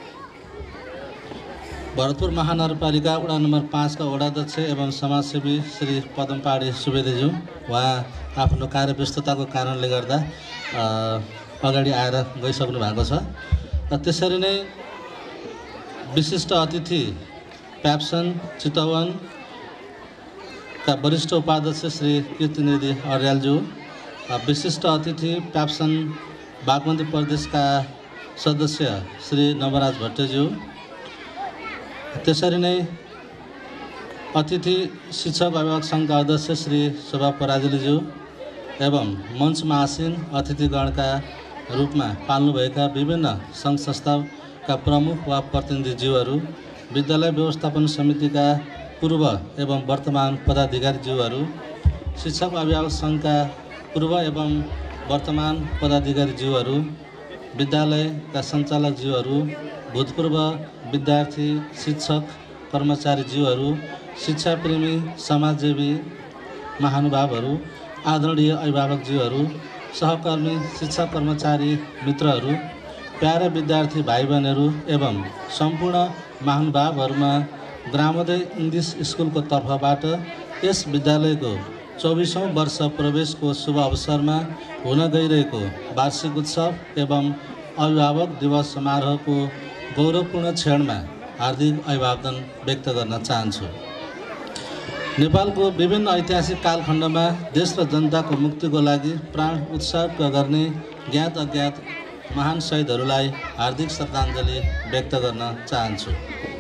भरतपुर महानगरपालिका वडा नम्बर पाँच का वडाध्यक्ष एवं समाजसेवी श्री पदम पाडी सुवेदीज्यू, उहाँ आफ्नो कार्यव्यस्तताको कारणले गर्दा अगाडि आएर गइसक्नु भएको छ। त्यसरी नै विशिष्ट अतिथि प्याप्सन चितवन का वरिष्ठ उपाध्यक्ष श्री कीर्तिनिधि अर्यालज्यू, विशिष्ट अतिथि प्याप्सन बागमती प्रदेशका सदस्य श्री नवराज भट्टज्यू, त्यसरी नै अतिथि शिक्षक अभिभावक सङ्घका अध्यक्ष श्री शोभा पराजुलीज्यू एवं मञ्चमा आसीन अतिथिगणका रूपमा पाल्नुभएका विभिन्न सङ्घ संस्थाका प्रमुख वा प्रतिनिधिज्यूहरू, विद्यालय व्यवस्थापन समितिका पूर्व एवं वर्तमान पदाधिकारीज्यूहरू, शिक्षक अभिभावक सङ्घका पूर्व एवं वर्तमान पदाधिकारीज्यूहरू, विद्यालयका सञ्चालकज्यूहरू, भूतपूर्व विद्यार्थी शिक्षक कर्मचारीज्यूहरू, शिक्षाप्रेमी समाजसेवी महानुभावहरू, आदरणीय अभिभावकज्यूहरू, सहकर्मी शिक्षक कर्मचारी मित्रहरू, प्यारा विद्यार्थी भाइ बहिनीहरू एवं सम्पूर्ण महानुभावहरूमा ग्रामोदय इङ्ग्लिस स्कुलको तर्फबाट यस विद्यालयको चौबिसौँ वर्ष प्रवेशको शुभ अवसरमा हुन गइरहेको वार्षिक उत्सव एवं अभिभावक दिवस समारोहको गौरवपूर्ण क्षणमा हार्दिक अभिवादन व्यक्त गर्न चाहन्छु। नेपालको विभिन्न ऐतिहासिक कालखण्डमा देश र जनताको मुक्तिको लागि प्राण उत्सर्ग गर्ने ज्ञात अज्ञात महान शहीदहरूलाई हार्दिक श्रद्धाञ्जली व्यक्त गर्न चाहन्छु।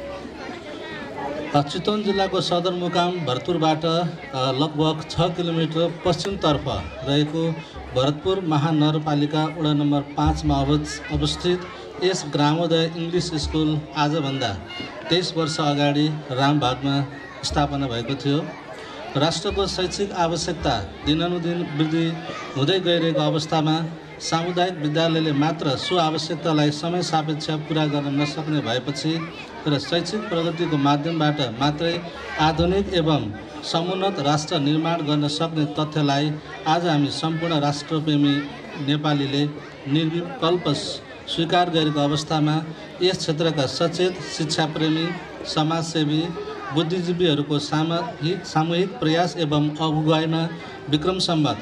चितवन जिल्लाको सदरमुकाम भरतपुरबाट लगभग छ किलोमिटर पश्चिमतर्फ रहेको भरतपुर महानगरपालिका वडा नम्बर पाँचमा अवस्थित यस ग्रामोदय इङ्ग्लिस स्कुल आजभन्दा तेइस वर्ष अगाडि रामबागमा स्थापना भएको थियो। राष्ट्रको शैक्षिक आवश्यकता दिनानुदिन वृद्धि हुँदै गइरहेको अवस्थामा सामुदायिक विद्यालयले मात्र सो आवश्यकतालाई समय सापेक्ष पुरा गर्न नसक्ने भएपछि र शैक्षिक प्रगतिको माध्यमबाट मात्रै आधुनिक एवं समुन्नत राष्ट्र निर्माण गर्न सक्ने तथ्यलाई आज हामी सम्पूर्ण राष्ट्रप्रेमी नेपालीले निर्विकल्प स्वीकार गरेको अवस्थामा यस क्षेत्रका सचेत शिक्षाप्रेमी समाजसेवी बुद्धिजीवीहरूको सामूहिक सामूहिक प्रयास एवं अगुवाईमा विक्रम सम्वत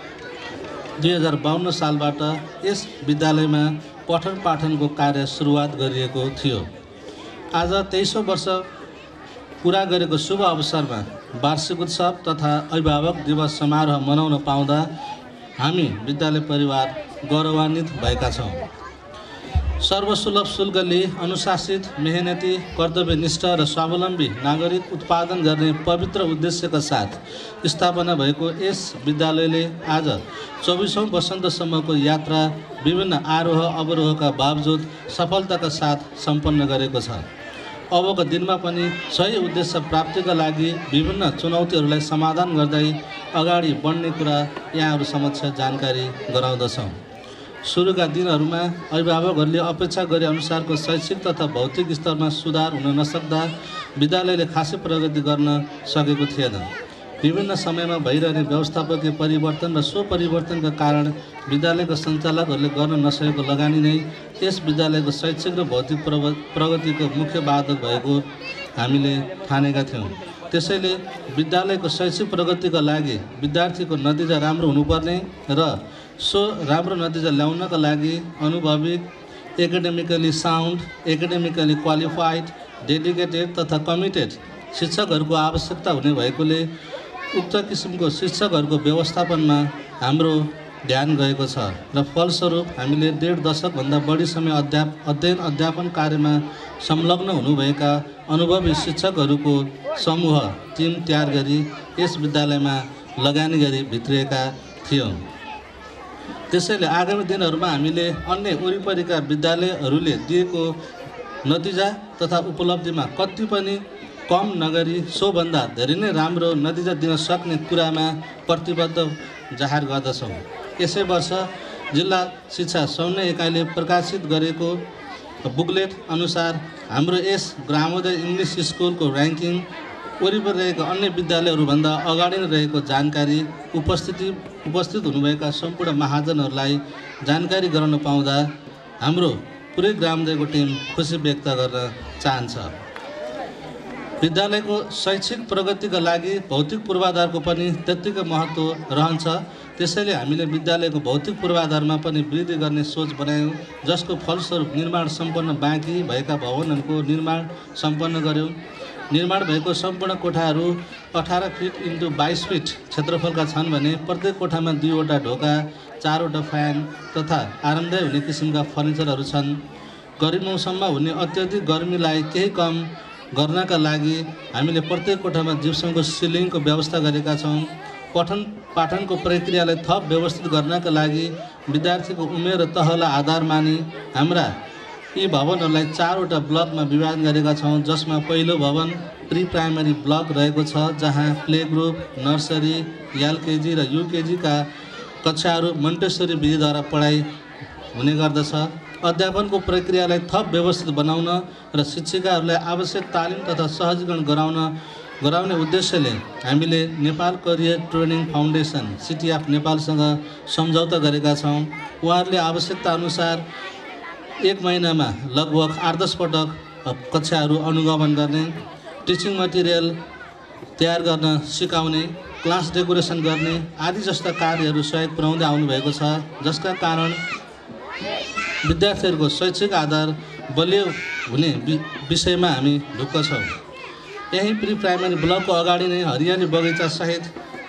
दुई हजार बाहन्न सालबाट यस विद्यालयमा पठन पाठनको कार्य सुरुवात गरिएको थियो। आज तेइसौँ वर्ष पुरा गरेको शुभ अवसरमा वार्षिक उत्सव तथा अभिभावक दिवस समारोह मनाउन पाउँदा हामी विद्यालय परिवार गौरवान्वित भएका छौँ। सर्वसुलभ शुल्कले अनुशासित, मेहनती, कर्तव्यनिष्ठ र स्वावलम्बी नागरिक उत्पादन गर्ने पवित्र उद्देश्यका साथ स्थापना भएको यस विद्यालयले आज चौबिसौँ वसन्तसम्मको यात्रा विभिन्न आरोह अवरोहका बावजुद सफलताका साथ सम्पन्न गरेको छ। अबको दिनमा पनि सही उद्देश्य प्राप्तिका लागि विभिन्न चुनौतीहरूलाई समाधान गर्दै अगाडि बढ्ने कुरा यहाँहरू समक्ष जानकारी गराउँदछौँ। सुरुका दिनहरूमा अभिभावकहरूले अपेक्षा गरे अनुसारको शैक्षिक तथा भौतिक स्तरमा सुधार हुन नसक्दा विद्यालयले खासै प्रगति गर्न सकेको थिएन। विभिन्न समयमा भइरहने व्यवस्थापकीय परिवर्तन र सो परिवर्तनका कारण विद्यालयका सञ्चालकहरूले गर्न नसकेको लगानी नै यस विद्यालयको शैक्षिक र भौतिक प्रगतिको मुख्य बाधक भएको हामीले ठानेका थियौँ। त्यसैले विद्यालयको शैक्षिक प्रगतिका लागि विद्यार्थीको नतिजा राम्रो हुनुपर्ने र सो राम्रो नतिजा ल्याउनका लागि अनुभवी, academically sound, academically qualified, dedicated तथा कमिटेड शिक्षकहरूको आवश्यकता हुने भएकोले उक्त किसिमको शिक्षकहरूको व्यवस्थापनमा हाम्रो ध्यान गएको छ र फलस्वरूप हामीले डेढ दशकभन्दा बढी समय अध्याप अध्ययन अध्यापन कार्यमा संलग्न हुनुभएका अनुभवी शिक्षकहरूको समूह टिम तयार गरी यस विद्यालयमा लगानी गरी भित्रिएका थियौँ। त्यसैले आगामी दिनहरूमा हामीले अन्य वरिपरिका विद्यालयहरूले दिएको नतिजा तथा उपलब्धिमा कति पनि कम नगरी सोभन्दा धेरै नै राम्रो नतिजा दिन सक्ने कुरामा प्रतिबद्ध जाहेर गर्दछौँ। यसै वर्ष जिल्ला शिक्षा समन्वय एकाइले प्रकाशित गरेको बुकलेट अनुसार हाम्रो यस ग्रामोदय इङ्ग्लिस स्कुलको र्याङ्किङ वरिपरि रहेका अन्य विद्यालयहरूभन्दा अगाडि नै रहेको जानकारी उपस्थिति उपस्थित हुनुभएका सम्पूर्ण महाजनहरूलाई जानकारी गराउन पाउँदा हाम्रो पुरै ग्रामोदयको टिम खुसी व्यक्त गर्न चाहन्छ। विद्यालयको शैक्षिक प्रगतिका लागि भौतिक पूर्वाधारको पनि त्यत्तिकै महत्त्व रहन्छ। त्यसैले हामीले विद्यालयको भौतिक पूर्वाधारमा पनि वृद्धि गर्ने सोच बनायौँ, जसको फलस्वरूप निर्माण सम्पन्न बाँकी भएका भवनहरूको निर्माण सम्पन्न गऱ्यौँ। निर्माण भएको सम्पूर्ण कोठाहरू अठार फिट इन्टु बाइस फिट क्षेत्रफलका छन् भने प्रत्येक कोठामा दुईवटा ढोका, चारवटा फ्यान तथा आरामदायी हुने किसिमका फर्निचरहरू छन्। गर्मी मौसममा हुने अत्यधिक गर्मीलाई केही कम गर्नका लागि हामीले प्रत्येक कोठामा जिप्समको सिलिङको व्यवस्था गरेका छौँ। पठन पाठनको प्रक्रियालाई थप व्यवस्थित गर्नका लागि विद्यार्थीको उमेर र तहलाई आधार मानि हाम्रा यी भवनहरूलाई चारवटा ब्लकमा विभाजन गरेका छौँ, जसमा पहिलो भवन प्री प्राइमरी ब्लक रहेको छ, जहाँ प्ले ग्रुप, नर्सरी, एलकेजी र युकेजीका कक्षाहरू मन्टेसरी विधिद्वारा पढाइ हुने गर्दछ। अध्यापनको प्रक्रियालाई थप व्यवस्थित बनाउन र शिक्षिकाहरूलाई आवश्यक तालिम तथा सहजीकरण गराउन गराउने उद्देश्यले हामीले Nepal career training foundation CTF नेपालसँग सम्झौता गरेका छौँ। उहाँहरूले आवश्यकता अनुसार एक महिनामा लगभग आठ दस पटक कक्षाहरू अनुगमन गर्ने, टिचिङ मटेरियल तयार गर्न सिकाउने, क्लास डेकोरेसन गर्ने आदि जस्ता कार्यहरू सहयोग पुर्याउँदै आउनुभएको छ, जसका कारण विद्यार्थीहरूको शैक्षिक आधार बलियो हुने विषयमा हामी ढुक्क छौँ। यही प्री प्राइमरी ब्लकको अगाडि नै हरियाली बगैँचा सहित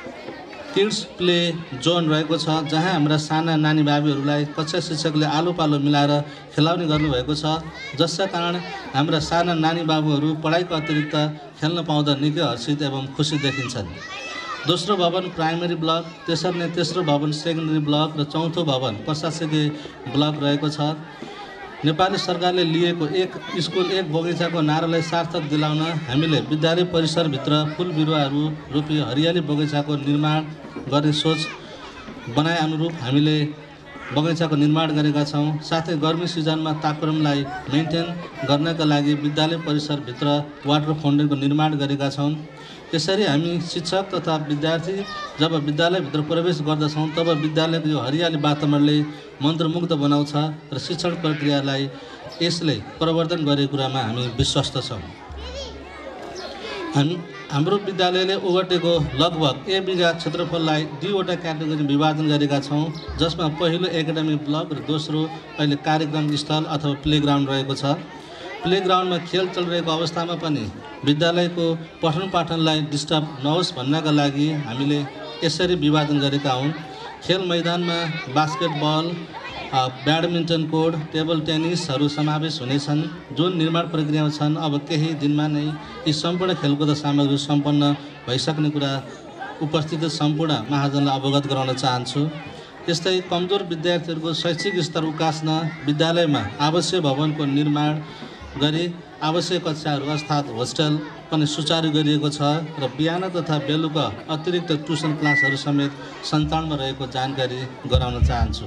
किड्स प्ले जोन रहेको छ, जहाँ हाम्रा साना नानी बाबीहरूलाई कक्षा शिक्षकले आलो पालो मिलाएर खेलाउने गर्नुभएको छ, जसका कारण हाम्रा साना नानी बाबुहरू पढाइको अतिरिक्त खेल्न पाउँदा निकै हर्षित एवं खुसी देखिन्छन्। दोस्रो भवन प्राइमरी ब्लक, त्यसरी नै तेस्रो भवन सेकेन्डरी ब्लक र चौथो भवन प्रशासकीय ब्लक रहेको छ। नेपाली सरकारले लिएको एक स्कुल एक बगैँचाको नारालाई सार्थक दिलाउन हामीले विद्यालय परिसरभित्र फुल बिरुवाहरू रोपी हरियाली बगैँचाको निर्माण गर्ने सोच बनाए अनुरूप हामीले बगैँचाको निर्माण गरेका छौँ। साथै गर्मी सिजनमा तापक्रमलाई मेन्टेन गर्नका लागि विद्यालय परिसरभित्र वाटर फाउन्टेनको निर्माण गरेका छौँ। यसरी हामी शिक्षक तथा विद्यार्थी जब विद्यालयभित्र प्रवेश गर्दछौँ तब विद्यालयको यो हरियाली वातावरणले मन्त्रमुग्ध बनाउँछ र शिक्षण प्रक्रियालाई यसले प्रवर्धन गरेको कुरामा हामी विश्वस्त छौँ। हाम हाम्रो विद्यालयले ओगटेको लगभग एक बिघा क्षेत्रफललाई दुईवटा क्याटेगोरीमा विभाजन गरेका छौँ, जसमा पहिलो एकाडेमिक ब्लक र दोस्रो अहिले कार्यक्रम स्थल अथवा प्लेग्राउन्ड रहेको छ। प्लेग्राउन्डमा खेल चलिरहेको अवस्थामा पनि विद्यालयको पठन पाठनलाई डिस्टर्ब नहोस् भन्नका लागि हामीले यसरी विभाजन गरेका हौँ। खेल मैदानमा बास्केटबल, ब्याडमिन्टन कोर्ट, टेबल टेनिसहरू समावेश हुनेछन्, जुन निर्माण प्रक्रियामा छन्। अब केही दिनमा नै यी सम्पूर्ण खेलकुद सामग्री सम्पन्न भइसक्ने कुरा उपस्थित सम्पूर्ण महाजनलाई अवगत गराउन चाहन्छु। यस्तै कमजोर विद्यार्थीहरूको शैक्षिक स्तर उकास्न विद्यालयमा आवश्यक भवनको निर्माण गरी आवश्यक कक्षाहरू अर्थात् होस्टेल पनि सुचारू गरिएको छ र बिहान तथा बेलुका अतिरिक्त ट्युसन क्लासहरू समेत सञ्चालनमा रहेको जानकारी गराउन चाहन्छु।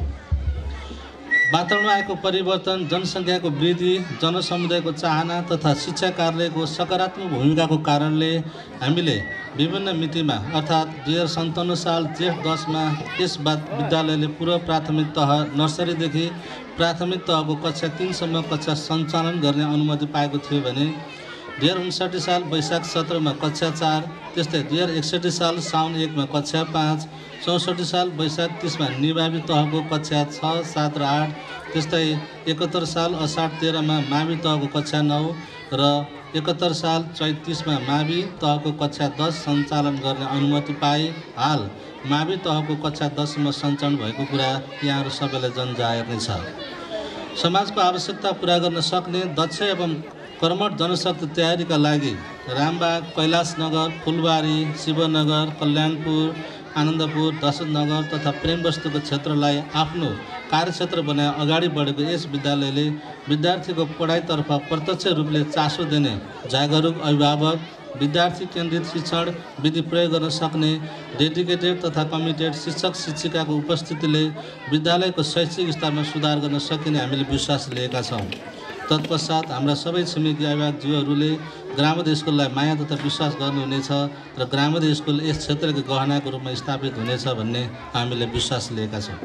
वातावरणमा आएको परिवर्तन, जनसङ्ख्याको वृद्धि, जनसमुदायको चाहना तथा शिक्षा कार्यालयको सकारात्मक भूमिकाको कारणले हामीले विभिन्न मितिमा अर्थात् दुई हजार सन्ताउन्न साल जेठ दसमा यस विद्यालयले पूर्व प्राथमिक तह नर्सरीदेखि प्राथमिक तहको कक्षा तीनसम्म कक्षा सञ्चालन गर्ने अनुमति पाएको थियो भने दुई हजार उन्साठी साल वैशाख सत्रमा कक्षा चार, त्यस्तै दुई हजार एकसठी साल साउन एकमा कक्षा पाँच, चौसठी साल वैशाख तिसमा निमावि तहको कक्षा छ, सात र आठ, त्यस्तै एकहत्तर साल असार तेह्रमा मावि तहको कक्षा नौ र एकहत्तर साल चैत तिसमा मावि तहको कक्षा दस सञ्चालन गर्ने अनुमति पाए। हाल मावि तहको कक्षा दससम्म सञ्चालन भएको कुरा यहाँहरू सबैलाई जनजाहेर नै छ। समाजको आवश्यकता पुरा गर्न सक्ने दक्ष एवं कर्मठ जनशक्ति तयारीका लागि रामबाग, कैलाशनगर, फुलबारी, शिवनगर, कल्याणपुर, आनन्दपुर, दशरथनगर तथा प्रेमवस्तुको क्षेत्रलाई आफ्नो कार्यक्षेत्र बनाए अगाडि बढेको यस विद्यालयले विद्यार्थीको पढाइतर्फ प्रत्यक्ष रूपले चासो दिने जागरुक अभिभावक, विद्यार्थी केन्द्रित शिक्षण विधि प्रयोग गर्न सक्ने डेडिकेटेड तथा कमिटेड शिक्षक शिक्षिकाको उपस्थितिले विद्यालयको शैक्षिक स्तरमा सुधार गर्न सकिने हामीले विश्वास लिएका छौँ। तत्पश्चात हाम्रा सबै छिमेकी अभिभावकज्यूहरूले ग्रामोदय स्कुललाई माया तथा विश्वास गर्नुहुनेछ र ग्रामोदय स्कुल यस क्षेत्रको गहनाको रूपमा स्थापित हुनेछ भन्ने हामीले विश्वास लिएका छौँ।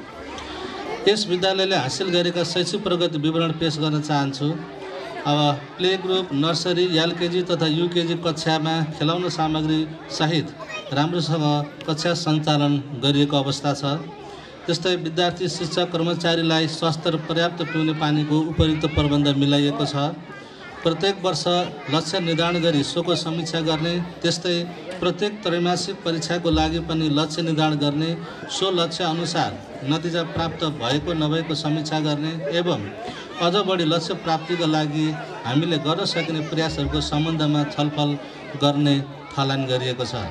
यस विद्यालयले हासिल गरेका शैक्षिक प्रगति विवरण पेश गर्न चाहन्छु। अब प्ले ग्रुप, नर्सरी, एलकेजी तथा युकेजी कक्षामा खेलाउन सामग्री सहित राम्रोसँग कक्षा सञ्चालन गरिएको अवस्था छ। त्यस्तै विद्यार्थी, शिक्षक, कर्मचारीलाई स्वस्थ र पर्याप्त पिउने पानीको उपयुक्त प्रबन्ध मिलाइएको छ। प्रत्येक वर्ष लक्ष्य निर्धारण गरी सोको समीक्षा गर्ने, त्यस्तै प्रत्येक त्रैमासिक परीक्षाको लागि पनि लक्ष्य निर्धारण गर्ने, सो लक्ष्य अनुसार नतिजा प्राप्त भएको नभएको समीक्षा गर्ने एवं अझ बढी लक्ष्य प्राप्तिका लागि हामीले गर्न सकिने प्रयासहरूको सम्बन्धमा छलफल गर्ने थालनी गरिएको छ।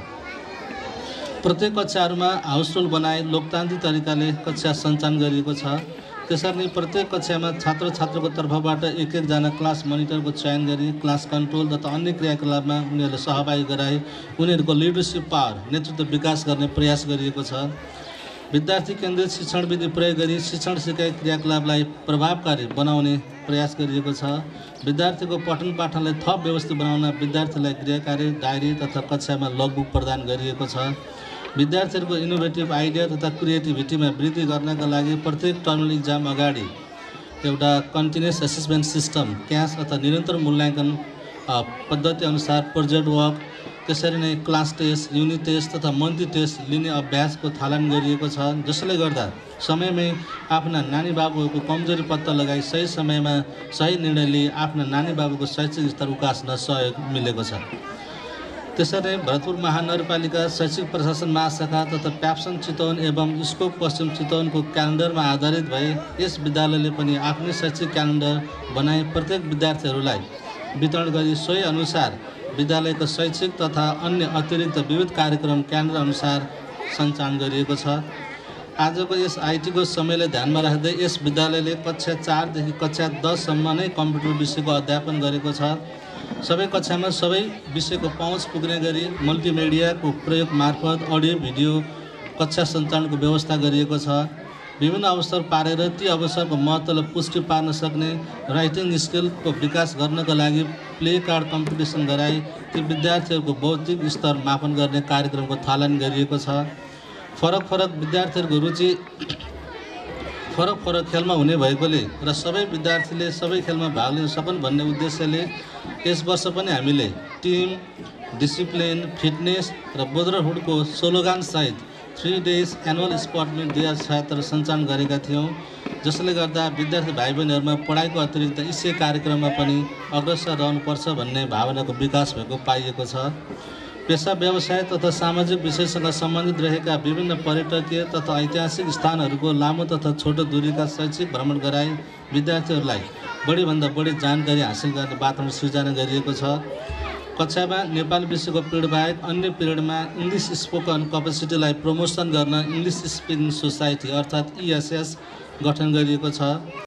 प्रत्येक कक्षाहरूमा हाउस रुल बनाए लोकतान्त्रिक तरिकाले कक्षा सञ्चालन गरिएको छ। त्यसरी नै प्रत्येक कक्षामा छात्र छात्राको तर्फबाट एक एकजना क्लास मोनिटरको चयन गरी क्लास कन्ट्रोल तथा अन्य क्रियाकलापमा उनीहरूले सहभागी गराए उनीहरूको लिडरसिप पावर, नेतृत्व विकास गर्ने प्रयास गरिएको छ। विद्यार्थी केन्द्रित शिक्षण विधि प्रयोग गरी शिक्षण सिकाइ क्रियाकलापलाई प्रभावकारी बनाउने प्रयास गरिएको छ। विद्यार्थीको पठन पाठनलाई थप व्यवस्थित बनाउन विद्यार्थीलाई गृहकार्य, डायरी तथा कक्षामा लगबुक प्रदान गरिएको छ। विद्यार्थीहरूको इनोभेटिभ आइडिया तथा क्रिएटिभिटीमा वृद्धि गर्नका लागि प्रत्येक टर्मिनल इक्जाम अगाडि एउटा कन्टिन्युस एसेसमेन्ट सिस्टम, क्यास अथवा निरन्तर मूल्याङ्कन पद्धति अनुसार प्रोजेक्ट वर्क, त्यसरी नै क्लास टेस्ट, युनिट टेस्ट तथा मन्थली टेस्ट लिने अभ्यासको थालनी गरिएको छ, जसले गर्दा समयमै आफ्ना नानी बाबुहरूको कमजोरी पत्ता लगाई सही समयमा सही निर्णय लिए आफ्ना नानी बाबुको शैक्षिक स्तर उकास्न सहयोग मिलेको छ। त्यसरी भरतपुर महानगरपालिका शैक्षिक प्रशासन महाशाखा तथा प्याप्सन चितवन एवं स्कोप पश्चिम चितवनको क्यालेन्डरमा आधारित भए यस विद्यालयले पनि आफ्नै शैक्षिक क्यालेन्डर बनाई प्रत्येक विद्यार्थीहरूलाई वितरण गरी सोही अनुसार विद्यालयको शैक्षिक तथा अन्य अतिरिक्त विविध कार्यक्रम क्यालेन्डर अनुसार सञ्चालन गरिएको छ। आजको यस आइटीको समयलाई ध्यानमा राख्दै यस विद्यालयले कक्षा चारदेखि कक्षा दससम्म नै कम्प्युटर विषयको अध्यापन गरेको छ। सबै कक्षामा सबै विषयको पहुँच पुग्ने गरी मल्टिमिडियाको प्रयोग मार्फत अडियो भिडियो कक्षा सञ्चालनको व्यवस्था गरिएको छ। विभिन्न अवसर पारेर ती अवसरको महत्त्वलाई पुष्टि पार्न सक्ने राइटिङ स्किलको विकास गर्नका लागि प्ले कार्ड कम्पिटिसन गराई ती विद्यार्थीहरूको बौद्धिक स्तर मापन गर्ने कार्यक्रमको थालनी गरिएको छ। फरक फरक विद्यार्थीहरूको रुचि फरक फरक खेलमा हुने भएकोले र सबै विद्यार्थीले सबै खेलमा भाग लिन सकुन् भन्ने उद्देश्यले यस वर्ष पनि हामीले टिम डिसिप्लिन फिटनेस र ब्रदरहुडको स्लोगानसहित three days annual sport meet दुई हजार छयत्तर सञ्चालन गरेका थियौँ, जसले गर्दा विद्यार्थी भाइ बहिनीहरूमा पढाइको अतिरिक्त यसै कार्यक्रममा पनि अग्रसर रहनुपर्छ भन्ने भावनाको विकास भएको पाइएको छ। पेसा व्यवसाय तथा सामाजिक विषयसँग सम्बन्धित रहेका विभिन्न पर्यटकीय तथा ऐतिहासिक स्थानहरूको लामो तथा छोटो दूरीका शैक्षिक भ्रमण गराई विद्यार्थीहरूलाई बढीभन्दा बढी जानकारी हासिल गर्ने वातावरण सृजना गरिएको छ। कक्षामा नेपाली विषयको पिरियड बाहेक अन्य पिरियडमा इङ्ग्लिस स्पोकन कपेसिटीलाई प्रमोसन गर्न इङ्ग्लिस स्पिकिङ सोसाइटी अर्थात् इएसएस गठन गरिएको छ।